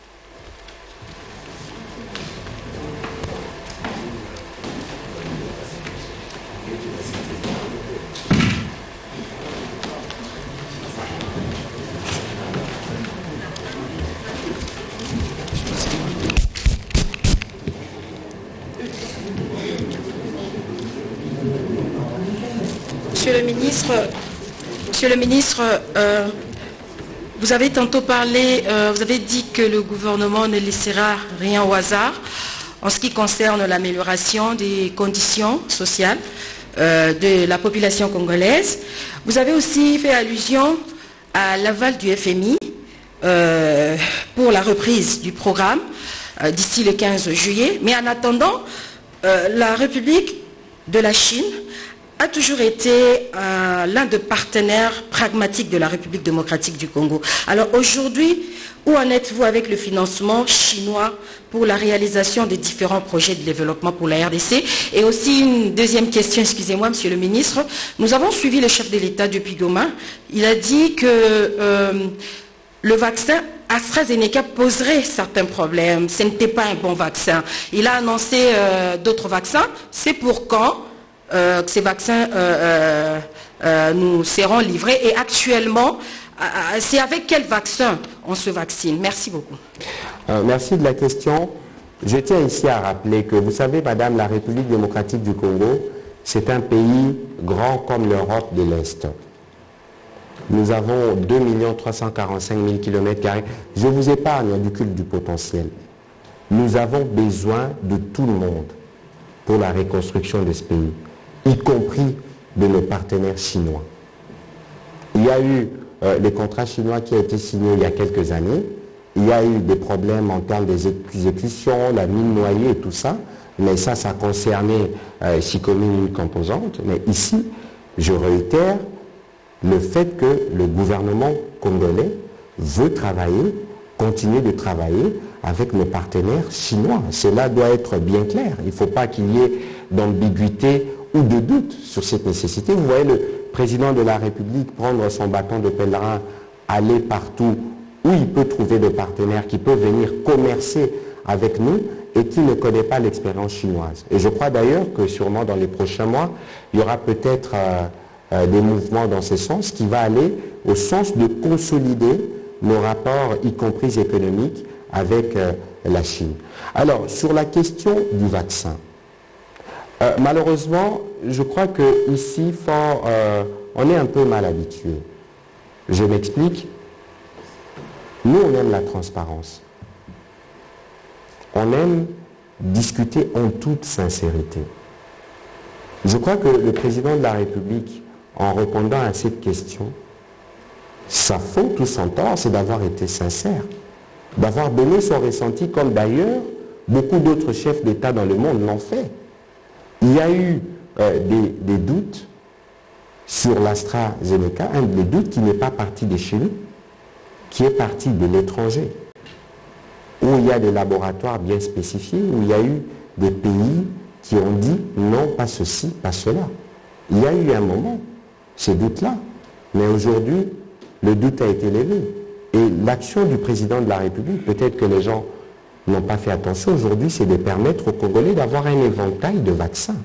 Monsieur le ministre, Monsieur le ministre euh, vous avez tantôt parlé, euh, vous avez dit que le gouvernement ne laissera rien au hasard en ce qui concerne l'amélioration des conditions sociales euh, de la population congolaise. Vous avez aussi fait allusion à l'aval du F M I euh, pour la reprise du programme euh, d'ici le quinze juillet. Mais en attendant, euh, la République de la Chine a toujours été euh, l'un des partenaires pragmatiques de la République démocratique du Congo. Alors aujourd'hui, où en êtes-vous avec le financement chinois pour la réalisation des différents projets de développement pour la R D C? Et aussi une deuxième question, excusez-moi, Monsieur le ministre. Nous avons suivi le chef de l'État depuis Goma. Il a dit que euh, le vaccin AstraZeneca poserait certains problèmes. Ce n'était pas un bon vaccin. Il a annoncé euh, d'autres vaccins. C'est pour quand Euh, que ces vaccins euh, euh, euh, nous seront livrés et actuellement, euh, c'est avec quel vaccin on se vaccine? Merci beaucoup. Euh, merci de la question. Je tiens ici à rappeler que, vous savez, madame, la République démocratique du Congo, c'est un pays grand comme l'Europe de l'Est. Nous avons deux millions trois cent quarante-cinq mille kilomètres carrés. Je vous épargne du culte du potentiel. Nous avons besoin de tout le monde pour la reconstruction de ce pays, y compris de nos partenaires chinois. Il y a eu euh, les contrats chinois qui ont été signés il y a quelques années. Il y a eu des problèmes en termes des exécutions, la mine noyée et tout ça. Mais ça, ça concernait euh, six communes, une composante. Mais ici, je réitère le fait que le gouvernement congolais veut travailler, continuer de travailler avec nos partenaires chinois. Cela doit être bien clair. Il ne faut pas qu'il y ait d'ambiguïté ou de doute sur cette nécessité. Vous voyez le président de la République prendre son bâton de pèlerin, aller partout où il peut trouver des partenaires qui peuvent venir commercer avec nous et qui ne connaît pas l'expérience chinoise. Et je crois d'ailleurs que sûrement dans les prochains mois, il y aura peut-être euh, euh, des mouvements dans ce sens qui va aller au sens de consolider nos rapports, y compris économiques, avec euh, la Chine. Alors, sur la question du vaccin, euh, malheureusement, je crois qu'ici, euh, on est un peu mal habitué. Je m'explique. Nous, on aime la transparence. On aime discuter en toute sincérité. Je crois que le président de la République, en répondant à cette question, sa faute ou son tort, c'est d'avoir été sincère, d'avoir donné son ressenti, comme d'ailleurs beaucoup d'autres chefs d'État dans le monde l'ont fait. Il y a eu euh, des, des doutes sur l'AstraZeneca, un des doutes qui n'est pas parti de chez nous, qui est parti de l'étranger, où il y a des laboratoires bien spécifiés, où il y a eu des pays qui ont dit non, pas ceci, pas cela. Il y a eu un moment, ces doutes-là, mais aujourd'hui, le doute a été levé. Et l'action du président de la République, peut-être que les gens n'ont pas fait attention aujourd'hui, c'est de permettre aux Congolais d'avoir un éventail de vaccins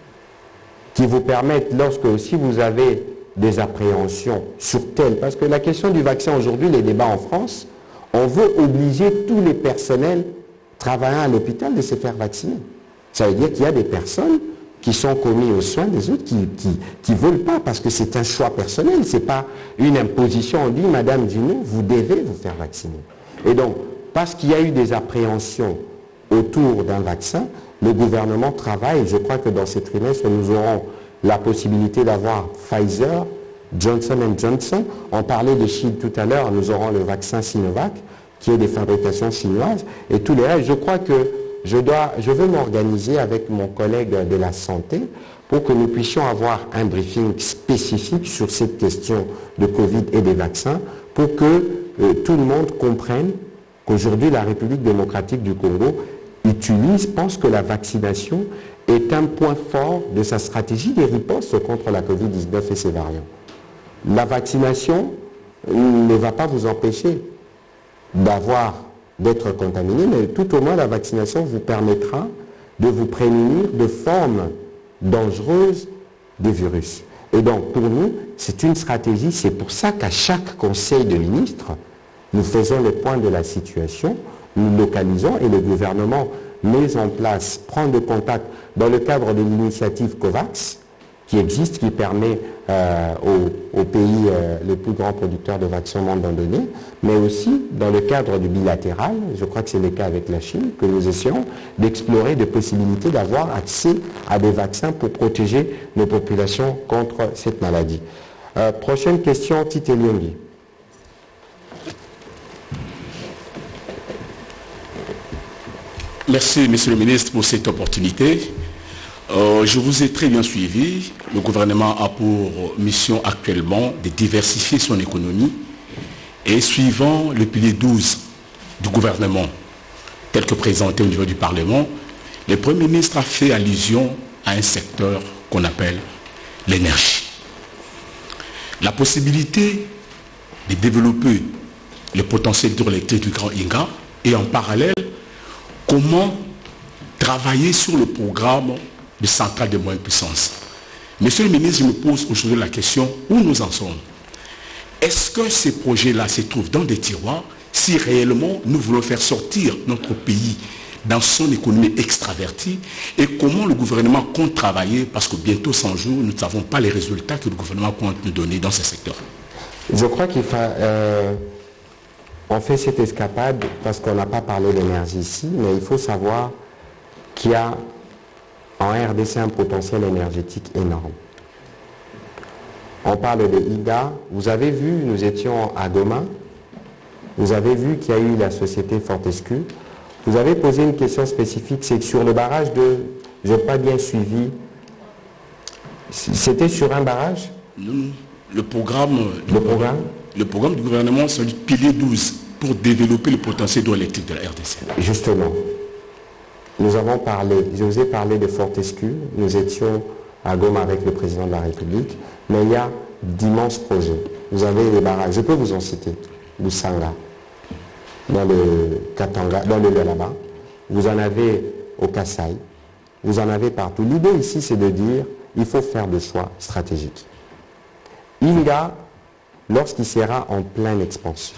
qui vous permettent, lorsque aussi vous avez des appréhensions sur tel, parce que la question du vaccin aujourd'hui, les débats en France, on veut obliger tous les personnels travaillant à l'hôpital de se faire vacciner. Ça veut dire qu'il y a des personnes qui sont commis aux soins des autres qui ne veulent pas, parce que c'est un choix personnel, ce n'est pas une imposition. On dit, Madame Dino, vous devez vous faire vacciner. Et donc, parce qu'il y a eu des appréhensions autour d'un vaccin, le gouvernement travaille. Je crois que dans ce trimestre, nous aurons la possibilité d'avoir Pfizer, Johnson and Johnson. On parlait de Chine tout à l'heure, nous aurons le vaccin Sinovac, qui est des fabrications chinoises, et tous les restes. Je crois que je, dois, je veux m'organiser avec mon collègue de la santé pour que nous puissions avoir un briefing spécifique sur cette question de Covid et des vaccins, pour que euh, tout le monde comprenne qu'aujourd'hui la République démocratique du Congo utilise, pense que la vaccination est un point fort de sa stratégie de riposte contre la Covid dix-neuf et ses variants. La vaccination ne va pas vous empêcher d'avoir, d'être contaminé, mais tout au moins la vaccination vous permettra de vous prémunir de formes dangereuses des virus. Et donc pour nous, c'est une stratégie, c'est pour ça qu'à chaque conseil de ministres, nous faisons le point de la situation, nous localisons et le gouvernement met en place, prend de contact dans le cadre de l'initiative COVAX, qui existe, qui permet euh, aux, aux pays euh, les plus grands producteurs de vaccins au monde d'en donner, mais aussi dans le cadre du bilatéral, je crois que c'est le cas avec la Chine, que nous essayons d'explorer des possibilités d'avoir accès à des vaccins pour protéger nos populations contre cette maladie. Euh, prochaine question, Tite Lyongi. Merci, Monsieur le Ministre, pour cette opportunité. Euh, je vous ai très bien suivi. Le gouvernement a pour mission actuellement de diversifier son économie et suivant le pilier douze du gouvernement, tel que présenté au niveau du Parlement, le Premier ministre a fait allusion à un secteur qu'on appelle l'énergie. La possibilité de développer le potentiel hydroélectrique du Grand Inga et en parallèle, comment travailler sur le programme de centrales de moyenne puissance. Monsieur le ministre, je me pose aujourd'hui la question où nous en sommes. Est-ce que ces projets-là se trouvent dans des tiroirs si réellement nous voulons faire sortir notre pays dans son économie extravertie et comment le gouvernement compte travailler parce que bientôt cent jours, nous ne savons pas les résultats que le gouvernement compte nous donner dans ce secteur. Je crois qu'il faut... Euh... On fait cette escapade parce qu'on n'a pas parlé d'énergie ici, mais il faut savoir qu'il y a en R D C un potentiel énergétique énorme. On parle de I G A. Vous avez vu, nous étions à Goma. Vous avez vu qu'il y a eu la société Fortescue. Vous avez posé une question spécifique, c'est que sur le barrage de... Je n'ai pas bien suivi. C'était sur un barrage? Non, le programme, le, programme le programme du gouvernement, c'est le pilier douze pour développer le potentiel hydroélectrique de la R D C. Justement, nous avons parlé, je vous ai parlé de Fortescue, nous étions à Goma avec le président de la République, mais il y a d'immenses projets. Vous avez les barrages, je peux vous en citer, Busanga, dans le Katanga, dans le Lualaba, vous en avez au Kasaï, vous en avez partout. L'idée ici, c'est de dire, il faut faire des choix stratégiques. Inga, lorsqu'il sera en pleine expansion,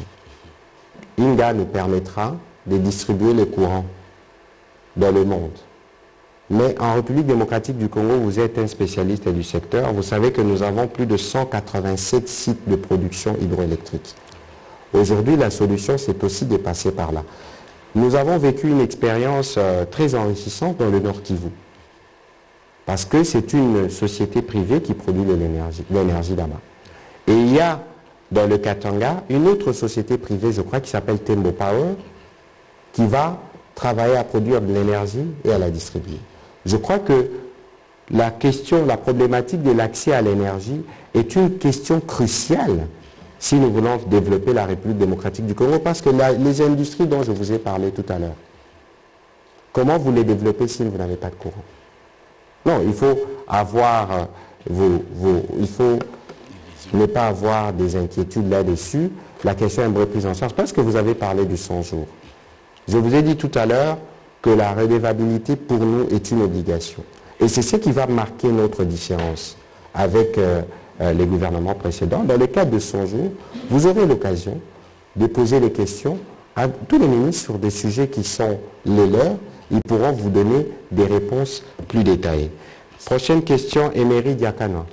Inga nous permettra de distribuer les courants dans le monde. Mais en République démocratique du Congo, vous êtes un spécialiste du secteur, vous savez que nous avons plus de cent quatre-vingt-sept sites de production hydroélectrique. Aujourd'hui, la solution, c'est aussi de passer par là. Nous avons vécu une expérience euh, très enrichissante dans le Nord Kivu. Parce que c'est une société privée qui produit de l'énergie, l'énergie là-bas. Et il y a, dans le Katanga, une autre société privée, je crois, qui s'appelle Tembo Power, qui va travailler à produire de l'énergie et à la distribuer. Je crois que la question, la problématique de l'accès à l'énergie est une question cruciale si nous voulons développer la République démocratique du Congo, parce que la, les industries dont je vous ai parlé tout à l'heure, comment vous les développez si vous n'avez pas de courant? Non, il faut avoir euh, vos, vos, il faut ne pas avoir des inquiétudes là-dessus. La question est une prise en charge, parce que vous avez parlé du cent jours. Je vous ai dit tout à l'heure que la redevabilité pour nous est une obligation. Et c'est ce qui va marquer notre différence avec euh, euh, les gouvernements précédents. Dans le cadre de cent jours, vous aurez l'occasion de poser des questions à tous les ministres sur des sujets qui sont les leurs. Ils pourront vous donner des réponses plus détaillées. Prochaine question, Emery Diakana.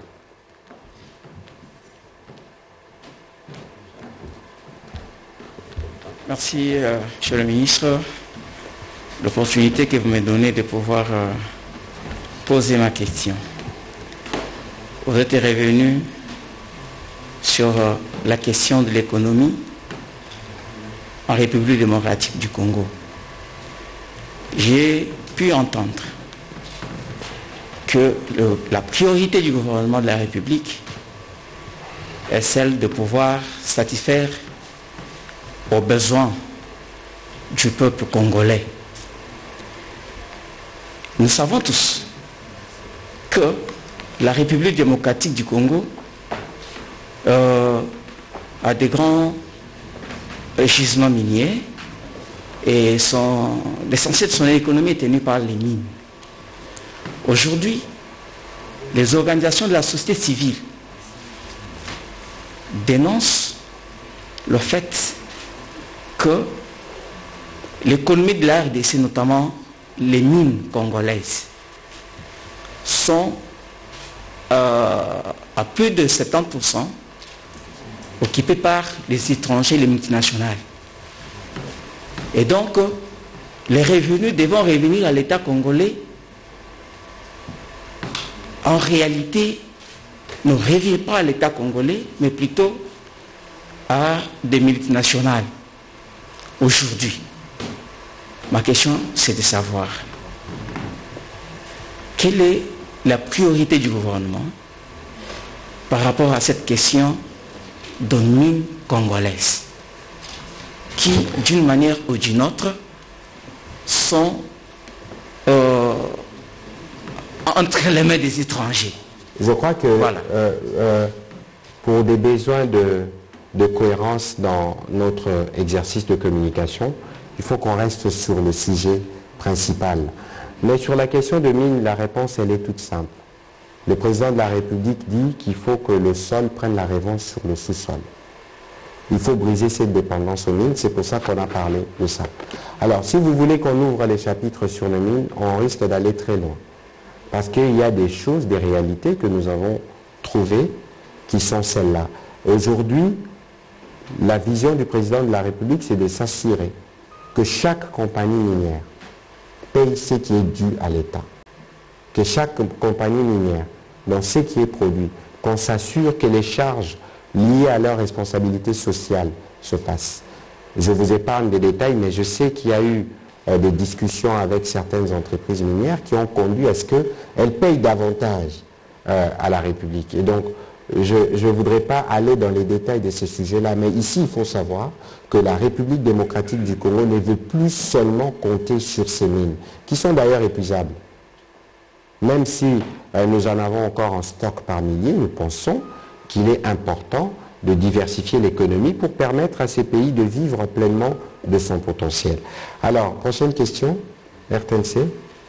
Merci, euh, Monsieur le ministre, l'opportunité que vous me donnez de pouvoir euh, poser ma question. Vous êtes revenu sur euh, la question de l'économie en République démocratique du Congo. J'ai pu entendre que le, la priorité du gouvernement de la République est celle de pouvoir satisfaire aux besoins du peuple congolais. Nous savons tous que la République démocratique du Congo euh, a des grands gisements miniers et son, l'essentiel de son économie est tenu par les mines. Aujourd'hui, les organisations de la société civile dénoncent le fait que l'économie de la R D C, notamment les mines congolaises, sont euh, à plus de soixante-dix pour cent occupées par les étrangers, les multinationales. Et donc, les revenus devant revenir à l'État congolais, en réalité, ne reviennent pas à l'État congolais, mais plutôt à des multinationales. Aujourd'hui, ma question, c'est de savoir quelle est la priorité du gouvernement par rapport à cette question de mines congolaises, qui, d'une manière ou d'une autre, sont euh, entre les mains des étrangers. Je crois que voilà. euh, euh, pour des besoins de, de cohérence dans notre exercice de communication, il faut qu'on reste sur le sujet principal. Mais sur la question de mine, la réponse, elle est toute simple. Le président de la République dit qu'il faut que le sol prenne la revanche sur le sous-sol. Il faut briser cette dépendance aux mines, c'est pour ça qu'on a parlé de ça. Alors, si vous voulez qu'on ouvre les chapitres sur les mines, on risque d'aller très loin. Parce qu'il y a des choses, des réalités que nous avons trouvées qui sont celles-là. Aujourd'hui, la vision du président de la République, c'est de s'assurer que chaque compagnie minière paye ce qui est dû à l'État. Que chaque compagnie minière, dans ce qui est produit, qu'on s'assure que les charges liées à leurs responsabilités sociales se passent. Je vous épargne des détails, mais je sais qu'il y a eu euh, des discussions avec certaines entreprises minières qui ont conduit à ce qu'elles payent davantage euh, à la République. Et donc, je ne voudrais pas aller dans les détails de ces sujets-là, mais ici, il faut savoir que la République démocratique du Congo ne veut plus seulement compter sur ces mines, qui sont d'ailleurs épuisables. Même si euh, nous en avons encore en stock par milliers, nous pensons qu'il est important de diversifier l'économie pour permettre à ces pays de vivre pleinement de son potentiel. Alors, prochaine question, R T N C.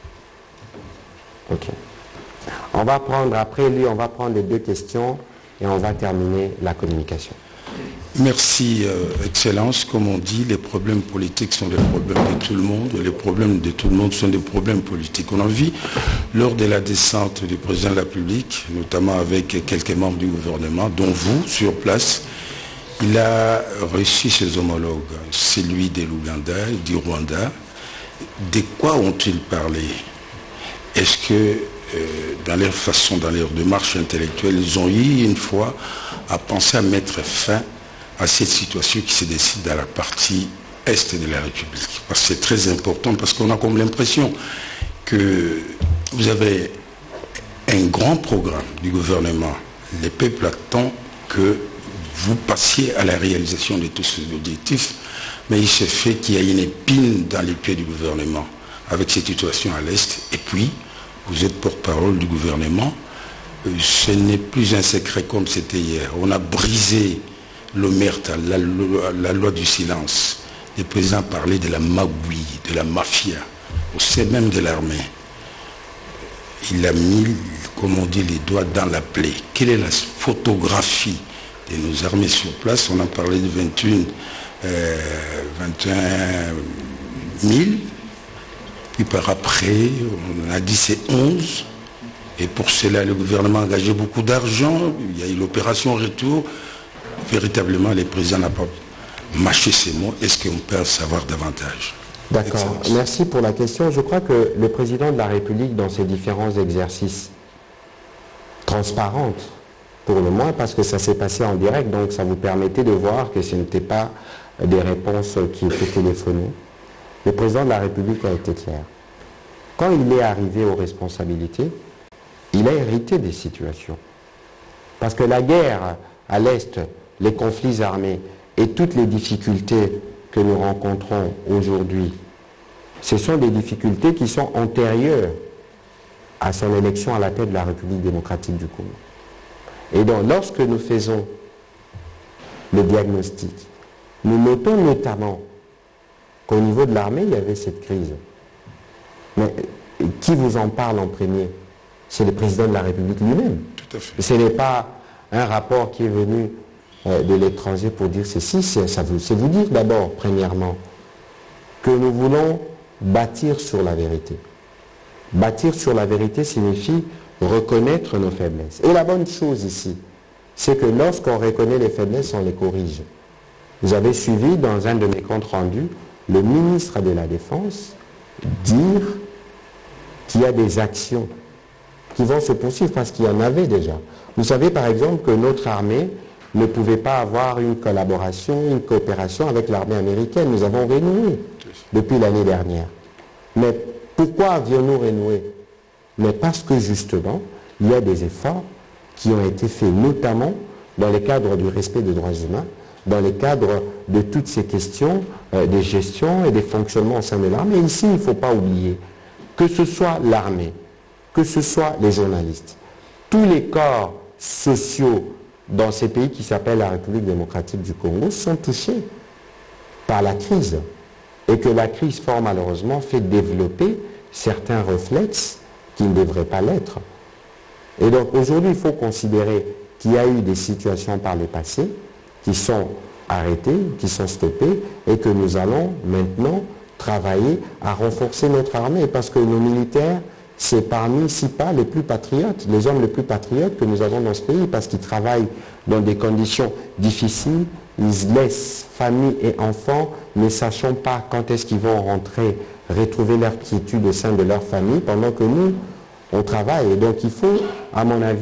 Ok. On va prendre, après lui, on va prendre les deux questions et on va terminer la communication. Merci, euh, Excellence. Comme on dit, les problèmes politiques sont des problèmes de tout le monde. Les problèmes de tout le monde sont des problèmes politiques. On a vu, lors de la descente du président de la République, notamment avec quelques membres du gouvernement, dont vous, sur place, il a reçu ses homologues, celui de l'Ouganda et du Rwanda. De quoi ont-ils parlé? Est-ce que euh, dans leur façon, dans leur démarche intellectuelle, ils ont eu une fois à penser à mettre fin à cette situation qui se décide dans la partie est de la République? Parce que c'est très important, parce qu'on a comme l'impression que vous avez un grand programme du gouvernement. Les peuples attendent que vous passiez à la réalisation de tous ces objectifs, mais il se fait qu'il y a une épine dans les pieds du gouvernement avec cette situation à l'Est. Et puis, vous êtes porte-parole du gouvernement. Ce n'est plus un secret comme c'était hier. On a brisé l'omerta, la, la loi du silence. Le président parlait de la magouille, de la mafia, au sein même de l'armée. Il a mis, comme on dit, les doigts dans la plaie. Quelle est la photographie de nos armées sur place? On a parlé de vingt et un, euh, vingt et un mille. Puis par après, on a dit c'est onze. Et pour cela, le gouvernement a engagé beaucoup d'argent. Il y a eu l'opération retour. Véritablement, le président n'a pas mâché ses mots. Est-ce qu'on peut en savoir davantage? D'accord. Merci pour la question. Je crois que le président de la République, dans ses différents exercices transparents, pour le moins, parce que ça s'est passé en direct, donc ça vous permettait de voir que ce n'était pas des réponses qui étaient téléphonées. Le président de la République a été clair. Quand il est arrivé aux responsabilités, il a hérité des situations. Parce que la guerre à l'Est, les conflits armés et toutes les difficultés que nous rencontrons aujourd'hui, ce sont des difficultés qui sont antérieures à son élection à la tête de la République démocratique du Congo. Et donc, lorsque nous faisons le diagnostic, nous notons notamment qu'au niveau de l'armée, il y avait cette crise. Mais qui vous en parle en premier? C'est le président de la République lui-même. Tout à fait. Ce n'est pas un rapport qui est venu euh, de l'étranger pour dire ceci, c'est vous, vous dire d'abord, premièrement, que nous voulons bâtir sur la vérité. Bâtir sur la vérité signifie reconnaître nos faiblesses. Et la bonne chose ici, c'est que lorsqu'on reconnaît les faiblesses, on les corrige. Vous avez suivi dans un de mes comptes rendus le ministre de la Défense dire qu'il y a des actions qui vont se poursuivre parce qu'il y en avait déjà. Vous savez par exemple que notre armée ne pouvait pas avoir une collaboration, une coopération avec l'armée américaine. Nous avons renoué depuis l'année dernière. Mais pourquoi avions-nous renoué? Mais parce que justement, il y a des efforts qui ont été faits, notamment dans le cadre du respect des droits humains, dans le cadre de toutes ces questions euh, de gestion et des fonctionnements au sein de l'armée. Et ici, il ne faut pas oublier que ce soit l'armée, que ce soit les journalistes, tous les corps sociaux dans ces pays qui s'appellent la République démocratique du Congo sont touchés par la crise. Et que la crise, fort malheureusement, fait développer certains réflexes qui ne devraient pas l'être. Et donc aujourd'hui, il faut considérer qu'il y a eu des situations par le passé qui sont arrêtées, qui sont stoppées, et que nous allons maintenant travailler à renforcer notre armée, parce que nos militaires, c'est parmi, si pas les plus patriotes, les hommes les plus patriotes que nous avons dans ce pays, parce qu'ils travaillent dans des conditions difficiles, ils laissent famille et enfants, ne sachant pas quand est-ce qu'ils vont rentrer, retrouver leur quiétude au sein de leur famille, pendant que nous, on travaille. Et donc il faut, à mon avis,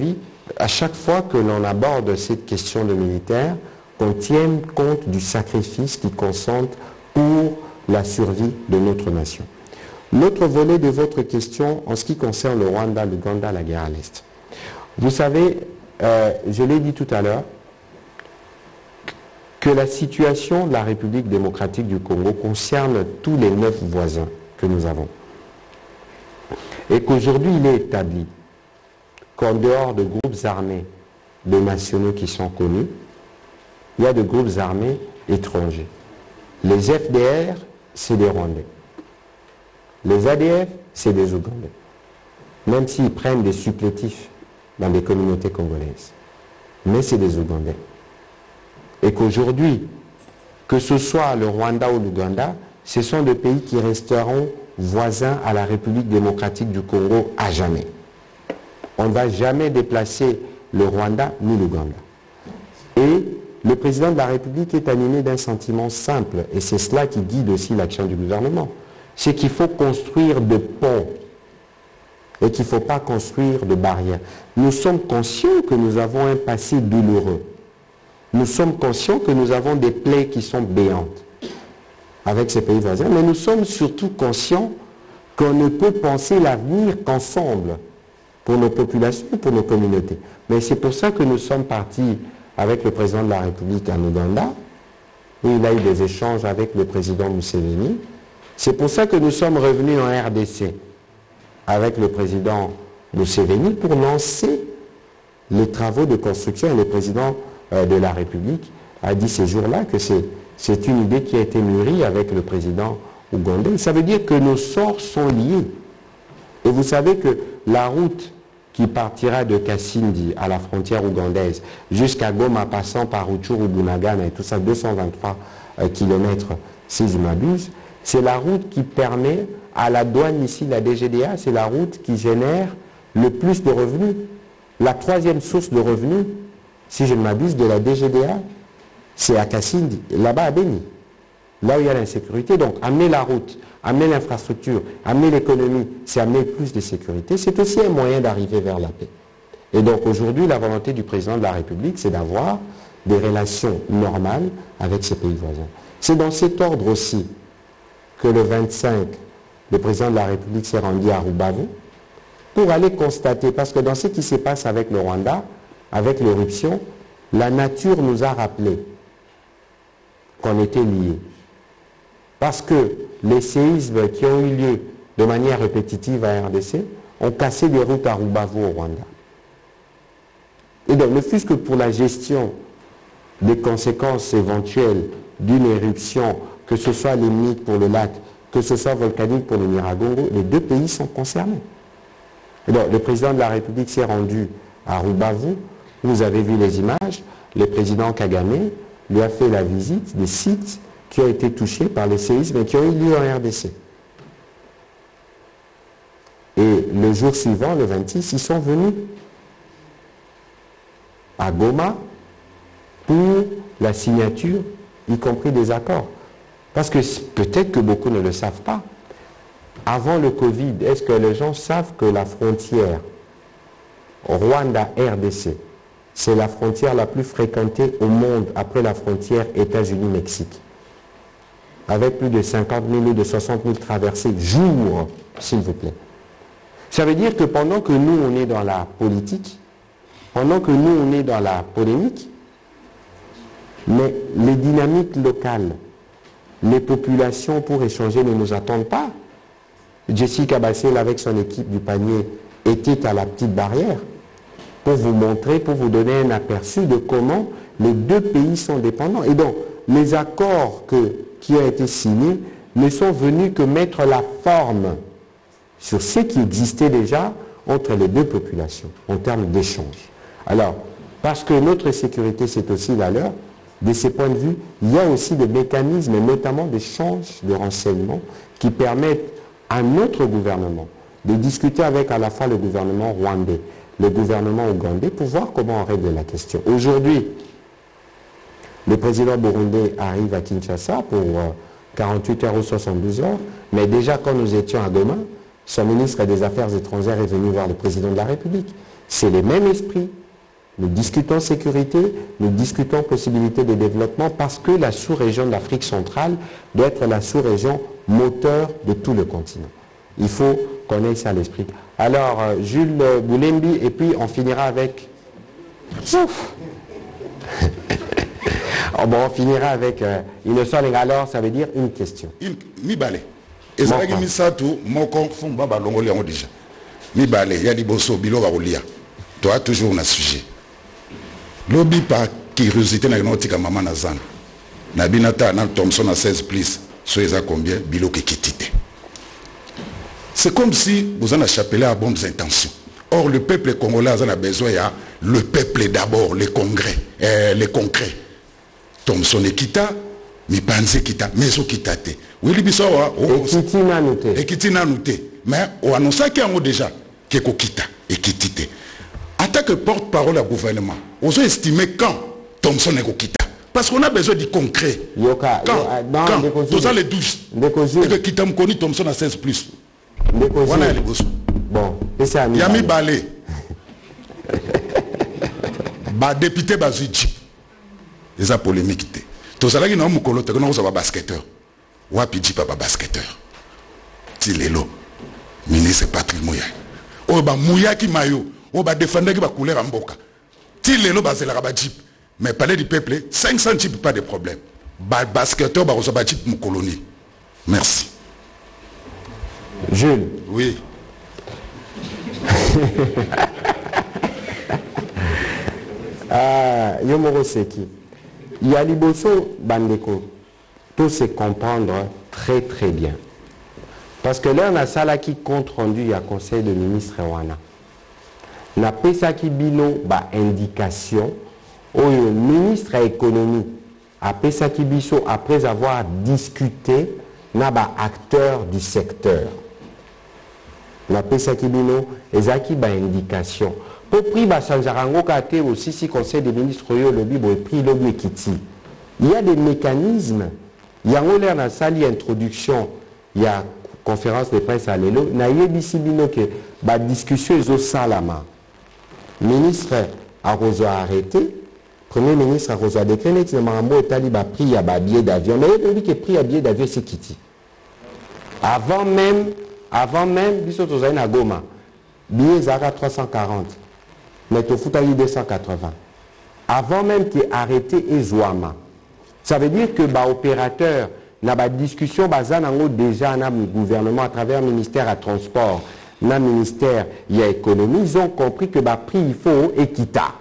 à chaque fois que l'on aborde cette question de militaire, qu'on tienne compte du sacrifice qu'ils consentent pour la survie de notre nation. L'autre volet de votre question, en ce qui concerne le Rwanda, l'Ouganda, la guerre à l'Est. Vous savez, euh, je l'ai dit tout à l'heure, que la situation de la République démocratique du Congo concerne tous les neuf voisins que nous avons. Et qu'aujourd'hui, il est établi qu'en dehors de groupes armés de nationaux qui sont connus, il y a de groupes armés étrangers. Les F D R, c'est des Rwandais. Les A D F, c'est des Ougandais. Même s'ils prennent des supplétifs dans les communautés congolaises. Mais c'est des Ougandais. Et qu'aujourd'hui, que ce soit le Rwanda ou l'Ouganda, ce sont des pays qui resteront voisins à la République démocratique du Congo à jamais. On ne va jamais déplacer le Rwanda ni l'Ouganda. Et le président de la République est animé d'un sentiment simple, et c'est cela qui guide aussi l'action du gouvernement. C'est qu'il faut construire de ponts et qu'il ne faut pas construire de barrières. Nous sommes conscients que nous avons un passé douloureux. Nous sommes conscients que nous avons des plaies qui sont béantes avec ces pays voisins, mais nous sommes surtout conscients qu'on ne peut penser l'avenir qu'ensemble pour nos populations, pour nos communautés. Mais c'est pour ça que nous sommes partis avec le président de la République en Ouganda, où il a eu des échanges avec le président Museveni. C'est pour ça que nous sommes revenus en R D C avec le président Museveni pour lancer les travaux de construction, et le président euh, de la République a dit ces jours-là que c'est une idée qui a été mûrie avec le président ougandais. Ça veut dire que nos sorts sont liés. Et vous savez que la route qui partira de Kasindi à la frontière ougandaise jusqu'à Goma, passant par Rutshuru, Bunagana et tout ça, deux cent vingt-trois euh, kilomètres si je m'abuse, c'est la route qui permet à la douane ici, la D G D A, c'est la route qui génère le plus de revenus. La troisième source de revenus, si je ne m'abuse, de la D G D A, c'est à Kasindi, là-bas à Beni, là où il y a l'insécurité. Donc amener la route, amener l'infrastructure, amener l'économie, c'est amener plus de sécurité. C'est aussi un moyen d'arriver vers la paix. Et donc aujourd'hui, la volonté du président de la République, c'est d'avoir des relations normales avec ces pays voisins. C'est dans cet ordre aussi que le vingt-cinq, le président de la République s'est rendu à Rubavu pour aller constater, parce que dans ce qui se passe avec le Rwanda, avec l'éruption, la nature nous a rappelé qu'on était liés. Parce que les séismes qui ont eu lieu de manière répétitive à R D C ont cassé des routes à Rubavu au Rwanda. Et donc, ne fût-ce que pour la gestion des conséquences éventuelles d'une éruption, que ce soit limnique pour le lac, que ce soit volcanique pour le Nyiragongo, les deux pays sont concernés. Et donc, le président de la République s'est rendu à Rubavu, vous avez vu les images, le président Kagame lui a fait la visite des sites qui ont été touchés par les séismes et qui ont eu lieu en R D C. Et le jour suivant, le vingt-six, ils sont venus à Goma pour la signature, y compris des accords. Parce que peut-être que beaucoup ne le savent pas. Avant le Covid, est-ce que les gens savent que la frontière Rwanda-R D C, c'est la frontière la plus fréquentée au monde après la frontière États-Unis-Mexique, avec plus de cinquante mille ou de soixante mille traversées jour, s'il vous plaît. Ça veut dire que pendant que nous, on est dans la politique, pendant que nous, on est dans la polémique, mais les dynamiques locales, les populations pour échanger ne nous attendent pas. Jessica Bassel, avec son équipe du panier, était à la petite barrière pour vous montrer, pour vous donner un aperçu de comment les deux pays sont dépendants. Et donc, les accords que, qui ont été signés ne sont venus que mettre la forme sur ce qui existait déjà entre les deux populations, en termes d'échange. Alors, parce que notre sécurité, c'est aussi la leur, de ces points de vue, il y a aussi des mécanismes, notamment d'échange de renseignements, qui permettent à notre gouvernement de discuter avec à la fois le gouvernement rwandais, le gouvernement ougandais, pour voir comment on règle la question. Aujourd'hui, le président burundais arrive à Kinshasa pour quarante-huit heures ou soixante-douze heures, mais déjà quand nous étions à Goma, son ministre des Affaires étrangères est venu voir le président de la République. C'est le même esprit, nous discutons sécurité, nous discutons possibilité de développement parce que la sous-région de l'Afrique centrale doit être la sous-région moteur de tout le continent. Il faut qu'on ait ça à l'esprit. Alors, euh, Jules Boulembi, et puis on finira avec... Ouf. Oh, bon, on finira avec euh, Innocent alors, ça veut dire une question. Mi balé. Et ça veut dire tout, mon compte fond baba longolé en déjà. Mi balé, il y a des bossos, bilo barolia. Toi toujours on a sujet. Lobby par curiosité na notika maman nazan. Na binata na Thompson à seize plus. Soyez combien bilo qui quitte. C'est comme si vous en chapelé à bonnes intentions. Or le peuple congolais en a besoin ya le peuple d'abord, les congrès, euh, les concrets. Thompson et Kita, mi panze Kita, meso Kita te. Oui, li biso wa. Ekiti na noté. Ekiti na noté. Mais on annonce qu'il y a déjà que Kita et Kitite. En tant que porte-parole à gouvernement, on doit estimer quand Thompson est Kita. Parce qu'on a besoin du concret. Yoka, quand, dans quand, tous les douze. Et que Kita me connaît Thompson à seize plus. On a les bosses. Bon, et c'est à mi Yami Balé. Bah député Bazouidji. Les a polémiques. Tous ceux qui n'ont pas de nous sommes basketteur. Wapidji papa basketteur. Tilelo. Ministre Patrick Mouya. Oba Mouya qui mayo. Oba défendre qui va couler en boca. Tilelo bazela rabadjip. Mais parler du peuple, cinq cents types pas de problème. Ba basketteur ba osa badjip mon colonie. Merci. Jules. Oui. Ah, Yomoro Seki. Il y a Liboso Bandeko. Tout se comprendre très très bien. Parce que là, on a ça là qui compte rendu à conseil de ministre Wana. Na pesa qui bino ba indication au ministre à l'économie a pesa qui biso après avoir discuté na ba acteur du secteur. Na pesa qui bino ezaki ba indication. Pour prix ba chanjarango kate aussi si conseil des ministres yo lobby bo prix lobby ekiti. Il y a des mécanismes. Il y a l'air dans sali introduction, il y a conférence de presse à l'élo, na yebisi bino que ba discussion ezo salama. Ministre a reçu arrêté, premier ministre a reçu a décret net na mambo etali ba prix ya ba billet d'avion. Mais il dit que prix ya billet d'avion c'est kiti. Avant même avant même biso tozali na Goma. Billet zara trois cent quarante. Mais to futali deux cent quatre-vingts. Avant même qu'il arrêté Ezouama. Ça veut dire que bah opérateur na ba discussion bazanango déjà na gouvernement à travers ministère à transport, na ministère y a économie, ils ont compris que bah prix il faut équita.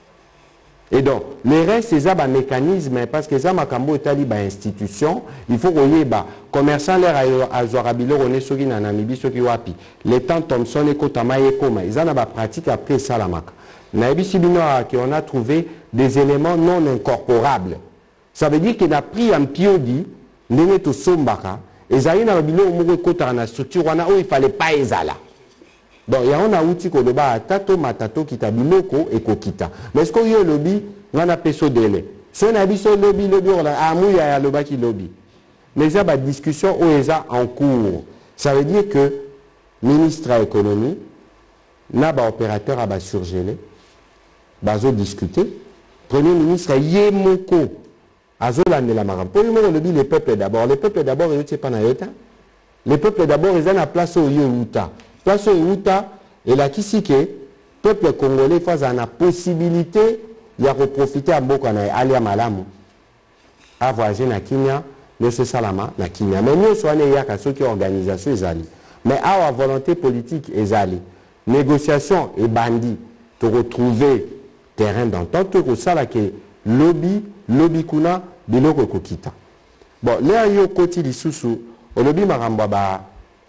Et donc les restes c'est ça bah mécanisme parce que ça makambo etali ba institution, il faut qu'on y bah commerçant l'air à Zorabilo on est soki na Namibie soki wapi. Les temps Thompson et Kotama et Koma, ils en a ba pratique après ça la maka. Na ebisi bino qu'on a trouvé des éléments non incorporables. Ça veut dire qu'il a pris un piodi, ndenge to sombaka, et zali na bilo moko kota na structure wana o il fallait pas ezala. Donc ya on a outil ko loba tato matato kita biloko et kokita. Mais est-ce que yo lobby ngana peso dele. So na biso lobby lobby on a amu ya loba ki lobby. Mais ça ba discussion o eza en cours. Ça veut dire que ministre à l'économie na ba opérateur a ba surgelé, bazo discuter. Premier ministre Yemoko Azolande la maram. Pour le dit les peuples d'abord. Les peuples d'abord, ils ne sont pas dans l'État. Les peuples d'abord, ils ont la place au Yéhouta. Place au Yéhouta, et là, qui c'est que le peuple congolais face à la possibilité de profiter à Bokana, aller à Malamu, à voyager na Kenya, ne se salama na Kenya. Mais nous, soyons il y a ceux qui organisation Ezali. Mais à la volonté politique Ezali, négociation et bandit, de retrouver terrain d'entente, tout ça là que lobby, lobby kuna, biloko kokita. Bon, là yo koti lisusu, au lobby makamba ba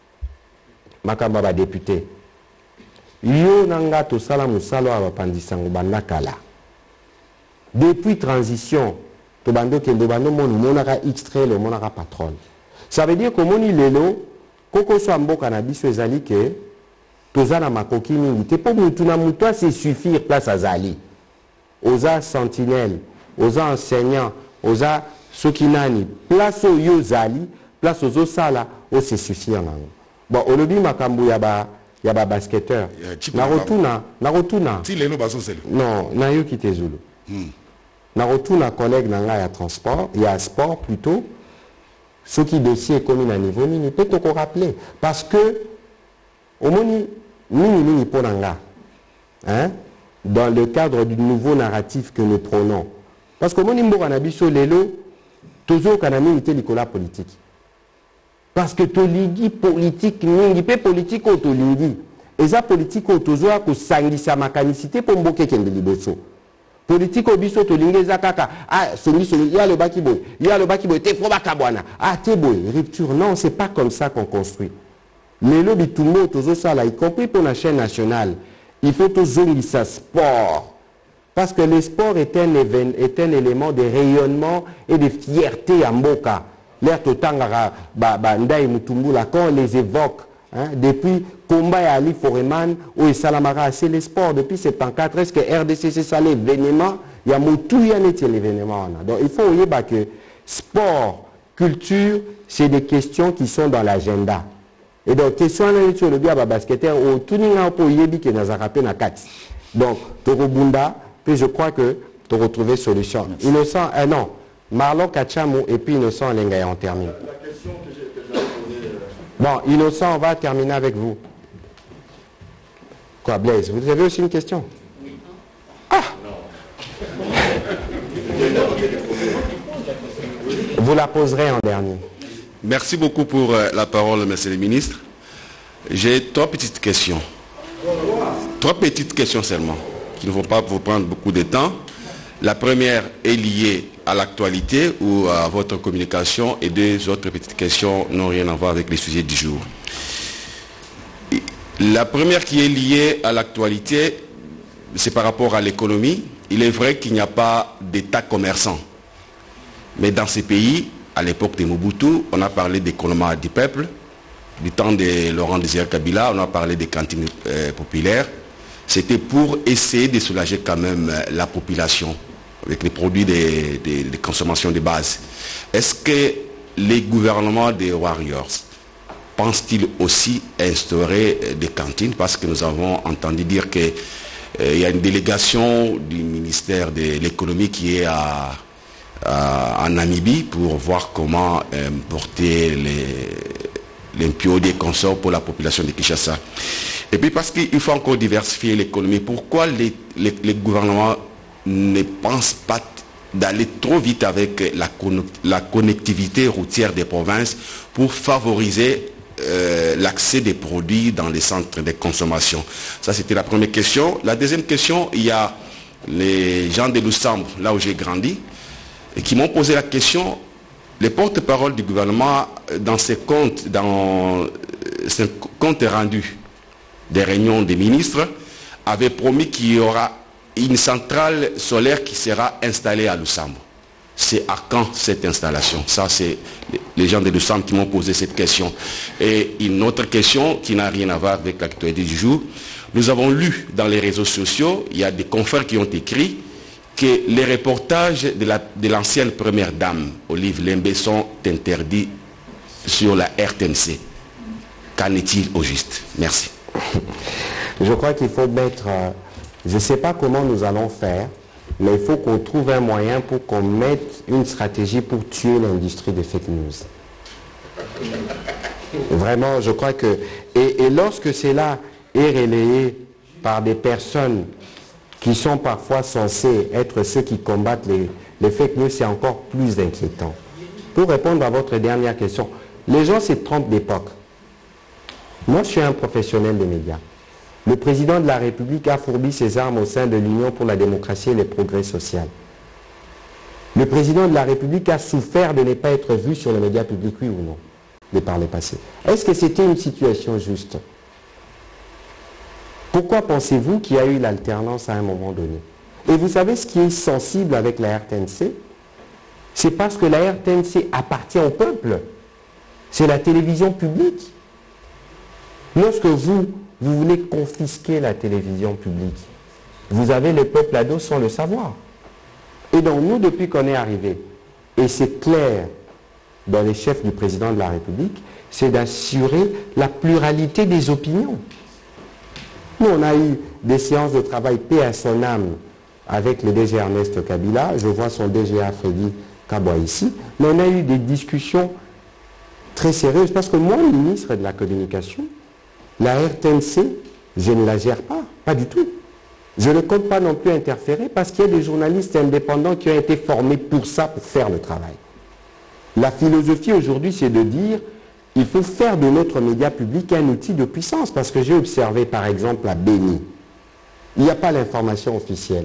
makamba ba député. Yo nanga to sala musalo aba pandisango banakala. Depuis transition, to bando kendo bando monu monaka extrait le monaka patron. Ça veut dire que moni lelo koko so mboka na biso ezali ke tozana makoki mingi te po mutu na mutu c'est suffire place azali. Oza sentinelle, oza enseignants, oza sokinani, place au yozali, place aux osala, au se suffire nango. Bon, olobi makambu ya ba il y a des basketteurs. Narotuna, Narotuna. Si les noms sont celles. Non, Nayo qui te Zulu. Narotuna collègue dans la transport, il y a sport plutôt. Ce qui dossier est commun à niveau, ni peut te rappeler. Parce que, au moins, ni ni pour hein, dans le cadre du nouveau narratif que nous prenons. Parce qu'au moins, ni mbo anabiso lelo, tozo kanami nite likola politique. Parce que toligi politique, ningi pe politique o tolingi. Et ça politique o tozo a ko sangisa makanicité pour mboke kende liboso. Politique au biso tolingi zakaka. Ah, soni soni, il y a le baki boy, il y a le baki boy, te foba kabwana. Ah, te boy, rupture. Non, c'est pas comme ça qu'on construit. Mais le bitumbo tozo sala, y compris pour la chaîne nationale, il faut tozo sa sport. Parce que le sport est un, est un élément de rayonnement et de fierté à Mboka. L'air totangara, Ndai Mutumbula, quand on les évoque, hein, depuis Komba et Ali Foreman, ou Salamara, c'est le sport. Depuis soixante-quatorze, est-ce que R D C C, ça l'événement, il y a Moutou, il y a l'événement. Donc il faut dire bah, que sport, culture, c'est des questions qui sont dans l'agenda. Et donc, question sur le bien basketteur, au tout le monde pour yebi qui n'a rappelé na quatre. Donc, Torobunda, puis je crois que tu as retrouvé solution. Innocent, euh, non. Marlon Kachamou et puis Innocent Lengaya, on termine. La, la question que j'ai posée, euh... Bon, Innocent, on va terminer avec vous. Quoi, Blaise, vous avez aussi une question? Oui. Ah vous la poserez en dernier. Merci beaucoup pour euh, la parole, monsieur le ministre. J'ai trois petites questions. Trois petites questions seulement, qui ne vont pas vous prendre beaucoup de temps. La première est liée à l'actualité ou à votre communication et deux autres petites questions n'ont rien à voir avec les sujets du jour. La première qui est liée à l'actualité, c'est par rapport à l'économie. Il est vrai qu'il n'y a pas d'État commerçant. Mais dans ces pays, à l'époque de Mobutu, on a parlé d'économie du peuple. Du temps de Laurent Désiré Kabila, on a parlé des cantines euh, populaires. C'était pour essayer de soulager quand même euh, la population avec les produits de, de, de consommation de base. Est-ce que les gouvernements des Warriors pensent-ils aussi instaurer euh, des cantines? Parce que nous avons entendu dire qu'il euh, y a une délégation du ministère de l'économie qui est à, à, en Namibie pour voir comment euh, porter les l'impio des consorts pour la population de Kinshasa. Et puis parce qu'il faut encore diversifier l'économie, pourquoi les, les, les gouvernements ne pensent pas d'aller trop vite avec la, la connectivité routière des provinces pour favoriser euh, l'accès des produits dans les centres de consommation? Ça, c'était la première question. La deuxième question, il y a les gens de Lusambo, là où j'ai grandi, et qui m'ont posé la question. Les porte-parole du gouvernement, dans ses comptes, dans ses comptes rendus des réunions des ministres, avaient promis qu'il y aura une centrale solaire qui sera installée à Lusambo. C'est à quand cette installation? Ça, c'est les gens de Lusambo qui m'ont posé cette question. Et une autre question qui n'a rien à voir avec l'actualité du jour. Nous avons lu dans les réseaux sociaux, il y a des confrères qui ont écrit que les reportages de l'ancienne la, première dame, Olive Lembe, sont interdits sur la R T N C. Qu'en est-il au juste? Merci. Je crois qu'il faut mettre... Euh, je ne sais pas comment nous allons faire, mais il faut qu'on trouve un moyen pour qu'on mette une stratégie pour tuer l'industrie des fake news. Vraiment, je crois que... Et, et lorsque cela est relayé par des personnes qui sont parfois censés être ceux qui combattent les, les fake news, c'est encore plus inquiétant. Pour répondre à votre dernière question, les gens se trompent d'époque. Moi, je suis un professionnel des médias. Le président de la République a fourbi ses armes au sein de l'Union pour la démocratie et le progrès social. Le président de la République a souffert de ne pas être vu sur les médias publics, oui ou non, de par le passé. Est-ce que c'était une situation juste? Pourquoi pensez-vous qu'il y a eu l'alternance à un moment donné? Et vous savez ce qui est sensible avec la R T N C? C'est parce que la R T N C appartient au peuple. C'est la télévision publique. Lorsque vous, vous voulez confisquer la télévision publique, vous avez le peuple à dos sans le savoir. Et donc nous, depuis qu'on est arrivé, et c'est clair dans les chefs du président de la République, c'est d'assurer la pluralité des opinions. Nous, on a eu des séances de travail paix à son âme avec le D G Ernest Kabila. Je vois son D G A Freddy Kabwa ici. Mais on a eu des discussions très sérieuses parce que moi, ministre de la Communication, la R T N C, je ne la gère pas, pas du tout. Je ne compte pas non plus interférer parce qu'il y a des journalistes indépendants qui ont été formés pour ça, pour faire le travail. La philosophie aujourd'hui, c'est de dire il faut faire de notre média public un outil de puissance. Parce que j'ai observé, par exemple, à Béni, il n'y a pas l'information officielle.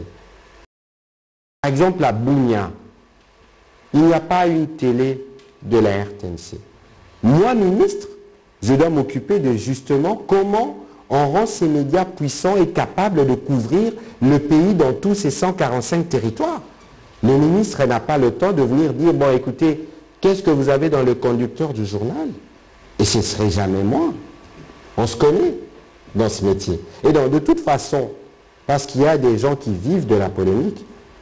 Par exemple, à Bounia, il n'y a pas une télé de la R T N C. Moi, ministre, je dois m'occuper de justement comment on rend ces médias puissants et capables de couvrir le pays dans tous ces cent quarante-cinq territoires. Le ministre n'a pas le temps de venir dire, bon écoutez, qu'est-ce que vous avez dans le conducteur du journal? Et ce ne serait jamais moi. On se connaît dans ce métier. Et donc, de toute façon, parce qu'il y a des gens qui vivent de la polémique,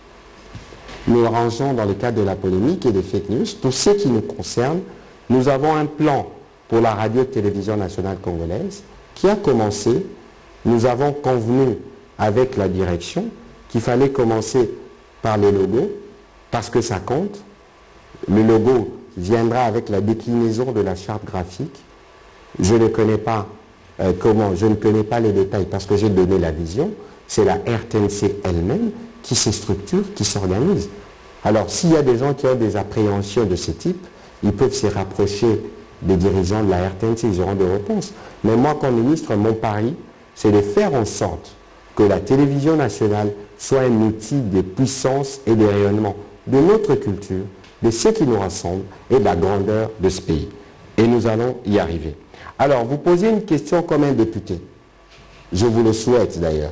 nous rangeons dans le cadre de la polémique et des fake news, tout ce qui nous concerne, nous avons un plan pour la radio-télévision nationale congolaise qui a commencé. Nous avons convenu avec la direction qu'il fallait commencer par le logo, parce que ça compte. Le logo viendra avec la déclinaison de la charte graphique. Je ne connais pas euh, comment, je ne connais pas les détails parce que j'ai donné la vision. C'est la R T N C elle-même qui se structure, qui s'organise. Alors s'il y a des gens qui ont des appréhensions de ce type, ils peuvent se rapprocher des dirigeants de la R T N C, ils auront des réponses. Mais moi, comme ministre, mon pari, c'est de faire en sorte que la télévision nationale soit un outil de puissance et de rayonnement de notre culture, de ce qui nous rassemble et de la grandeur de ce pays. Et nous allons y arriver. Alors, vous posez une question comme un député. Je vous le souhaite d'ailleurs.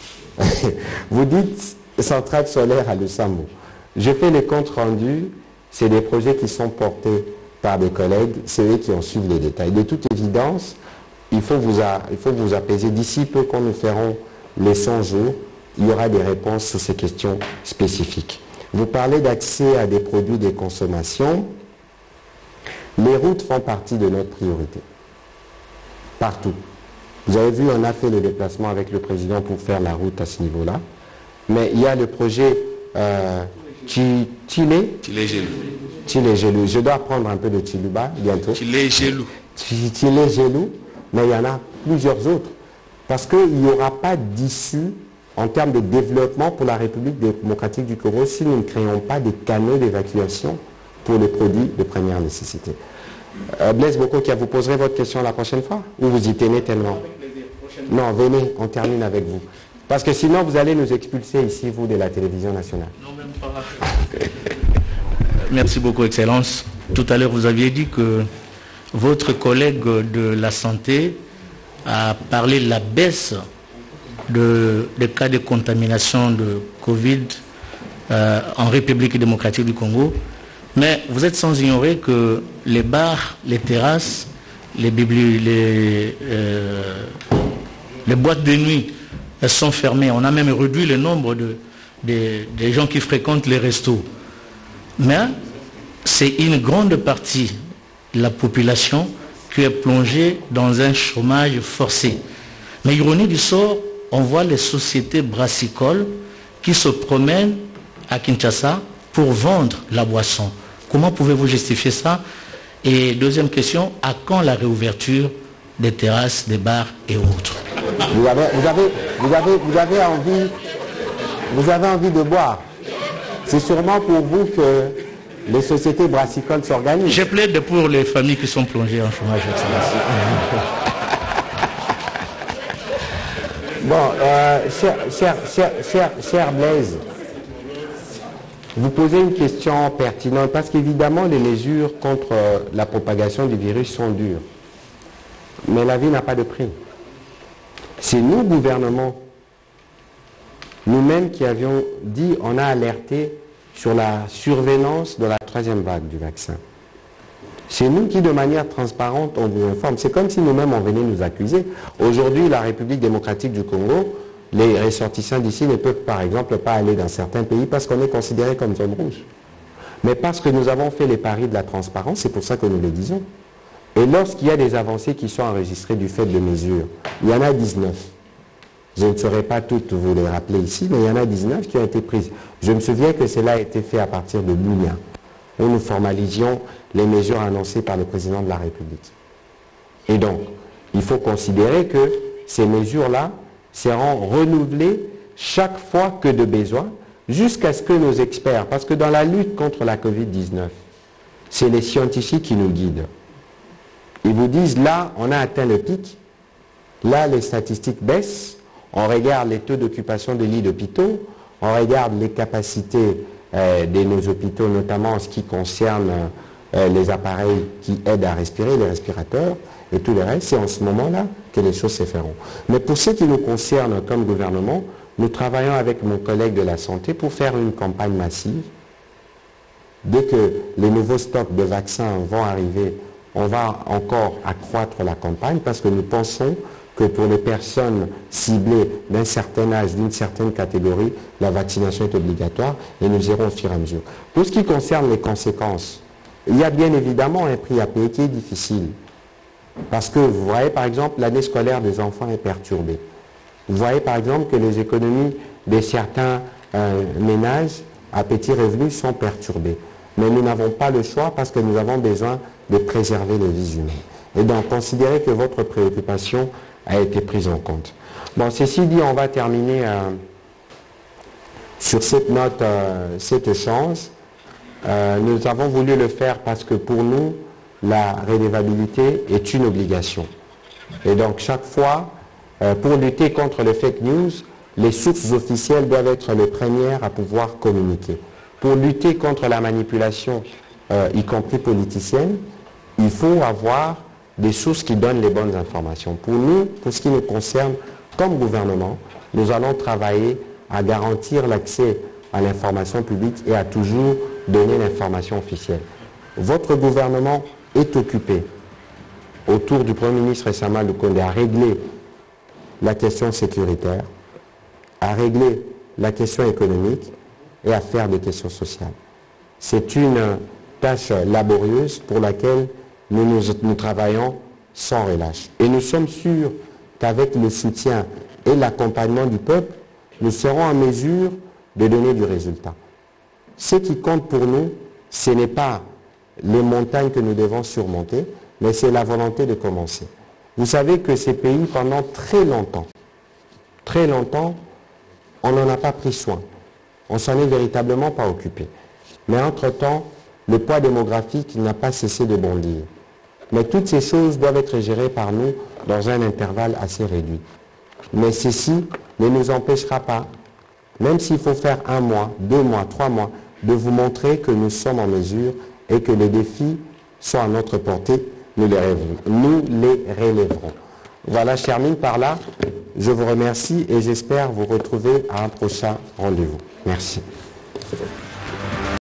Vous dites centrale solaire à Lusambo. Je fais les comptes rendus. C'est des projets qui sont portés par des collègues. C'est eux qui en suivent les détails. De toute évidence, il faut vous, a, il faut vous apaiser. D'ici peu, quand nous ferons les cent jours, il y aura des réponses sur ces questions spécifiques. Vous parlez d'accès à des produits de consommation. Les routes font partie de notre priorité. Partout. Vous avez vu, on a fait le déplacement avec le président pour faire la route à ce niveau-là. Mais il y a le projet euh, Chile. Chile-Gelou. Chile-Gelou. Je dois prendre un peu de Chiluba bientôt. Chile-Gelou. Chile-Gelou. Mais il y en a plusieurs autres. Parce qu'il n'y aura pas d'issue en termes de développement pour la République démocratique du Congo si nous ne créons pas des canaux d'évacuation pour les produits de première nécessité. Euh, Blaise Bokokia, vous poserez votre question la prochaine fois ou vous y tenez tellement? Non, venez, on termine avec vous. Parce que sinon, vous allez nous expulser ici, vous, de la télévision nationale. Non, même pas. Merci beaucoup, Excellence. Tout à l'heure, vous aviez dit que votre collègue de la santé a parlé de la baisse de, de cas de contamination de Covid euh, en République démocratique du Congo. Mais vous êtes sans ignorer que les bars, les terrasses, les, bibli les, euh, les boîtes de nuit, elles sont fermées. On a même réduit le nombre de, de, de gens qui fréquentent les restos. Mais c'est une grande partie de la population qui est plongée dans un chômage forcé. Mais ironie du sort, on voit les sociétés brassicoles qui se promènent à Kinshasa pour vendre la boisson. Comment pouvez-vous justifier ça? Et deuxième question, à quand la réouverture des terrasses, des bars et autres? Vous avez, vous avez, vous avez, vous avez envie, vous avez envie de boire. C'est sûrement pour vous que les sociétés brassicoles s'organisent. Je plaide pour les familles qui sont plongées en chômage. Bon, euh, cher, cher, cher, cher, cher Blaise, vous posez une question pertinente parce qu'évidemment les mesures contre euh, la propagation du virus sont dures. Mais la vie n'a pas de prix. C'est nous, gouvernement, nous-mêmes qui avions dit, on a alerté sur la surveillance de la troisième vague du vaccin. C'est nous qui, de manière transparente, on vous informe. C'est comme si nous-mêmes, on venait nous accuser. Aujourd'hui, la République démocratique du Congo, les ressortissants d'ici ne peuvent, par exemple, pas aller dans certains pays parce qu'on est considéré comme zone rouge. Mais parce que nous avons fait les paris de la transparence, c'est pour ça que nous le disons. Et lorsqu'il y a des avancées qui sont enregistrées du fait de mesures, il y en a dix-neuf. Je ne saurais pas toutes vous les rappeler ici, mais il y en a dix-neuf qui ont été prises. Je me souviens que cela a été fait à partir de Bounia, où nous formalisions les mesures annoncées par le président de la République. Et donc, il faut considérer que ces mesures-là seront renouvelées chaque fois que de besoin, jusqu'à ce que nos experts, parce que dans la lutte contre la covid dix-neuf, c'est les scientifiques qui nous guident. Ils vous disent, là, on a atteint le pic, là, les statistiques baissent, on regarde les taux d'occupation des lits d'hôpitaux, on regarde les capacités euh, de nos hôpitaux, notamment en ce qui concerne euh, les appareils qui aident à respirer, les respirateurs, et tout le reste, c'est en ce moment-là que les choses se feront. Mais pour ce qui nous concerne comme gouvernement, nous travaillons avec mon collègue de la santé pour faire une campagne massive. Dès que les nouveaux stocks de vaccins vont arriver, on va encore accroître la campagne parce que nous pensons que pour les personnes ciblées d'un certain âge, d'une certaine catégorie, la vaccination est obligatoire et nous irons au fur et à mesure. Pour ce qui concerne les conséquences, il y a bien évidemment un prix à payer qui est difficile. Parce que vous voyez par exemple, l'année scolaire des enfants est perturbée. Vous voyez par exemple que les économies de certains euh, ménages à petits revenus sont perturbées. Mais nous n'avons pas le choix parce que nous avons besoin de préserver les vies humaines. Et donc considérer que votre préoccupation a été prise en compte. Bon, ceci dit, on va terminer euh, sur cette note, euh, cet échange. Euh, nous avons voulu le faire parce que pour nous, la redevabilité est une obligation. Et donc chaque fois, euh, pour lutter contre les fake news, les sources officielles doivent être les premières à pouvoir communiquer. Pour lutter contre la manipulation, euh, y compris politicienne, il faut avoir des sources qui donnent les bonnes informations. Pour nous, pour ce qui nous concerne, comme gouvernement, nous allons travailler à garantir l'accès à l'information publique et à toujours donner l'information officielle. Votre gouvernement est occupé, autour du Premier ministre Sama Lukonde, à régler la question sécuritaire, à régler la question économique et à faire des questions sociales. C'est une tâche laborieuse pour laquelle nous, nous, nous travaillons sans relâche. Et nous sommes sûrs qu'avec le soutien et l'accompagnement du peuple, nous serons en mesure de donner du résultat. Ce qui compte pour nous, ce n'est pas les montagnes que nous devons surmonter, mais c'est la volonté de commencer. Vous savez que ces pays, pendant très longtemps, très longtemps, on n'en a pas pris soin. On s'en est véritablement pas occupé. Mais entre-temps, le poids démographique n'a pas cessé de bondir. Mais toutes ces choses doivent être gérées par nous dans un intervalle assez réduit. Mais ceci ne nous empêchera pas, même s'il faut faire un mois, deux mois, trois mois, de vous montrer que nous sommes en mesure et que les défis sont à notre portée, nous les relèverons. Nous les relèverons. Voilà, je termine par là. Je vous remercie et j'espère vous retrouver à un prochain rendez-vous. Merci.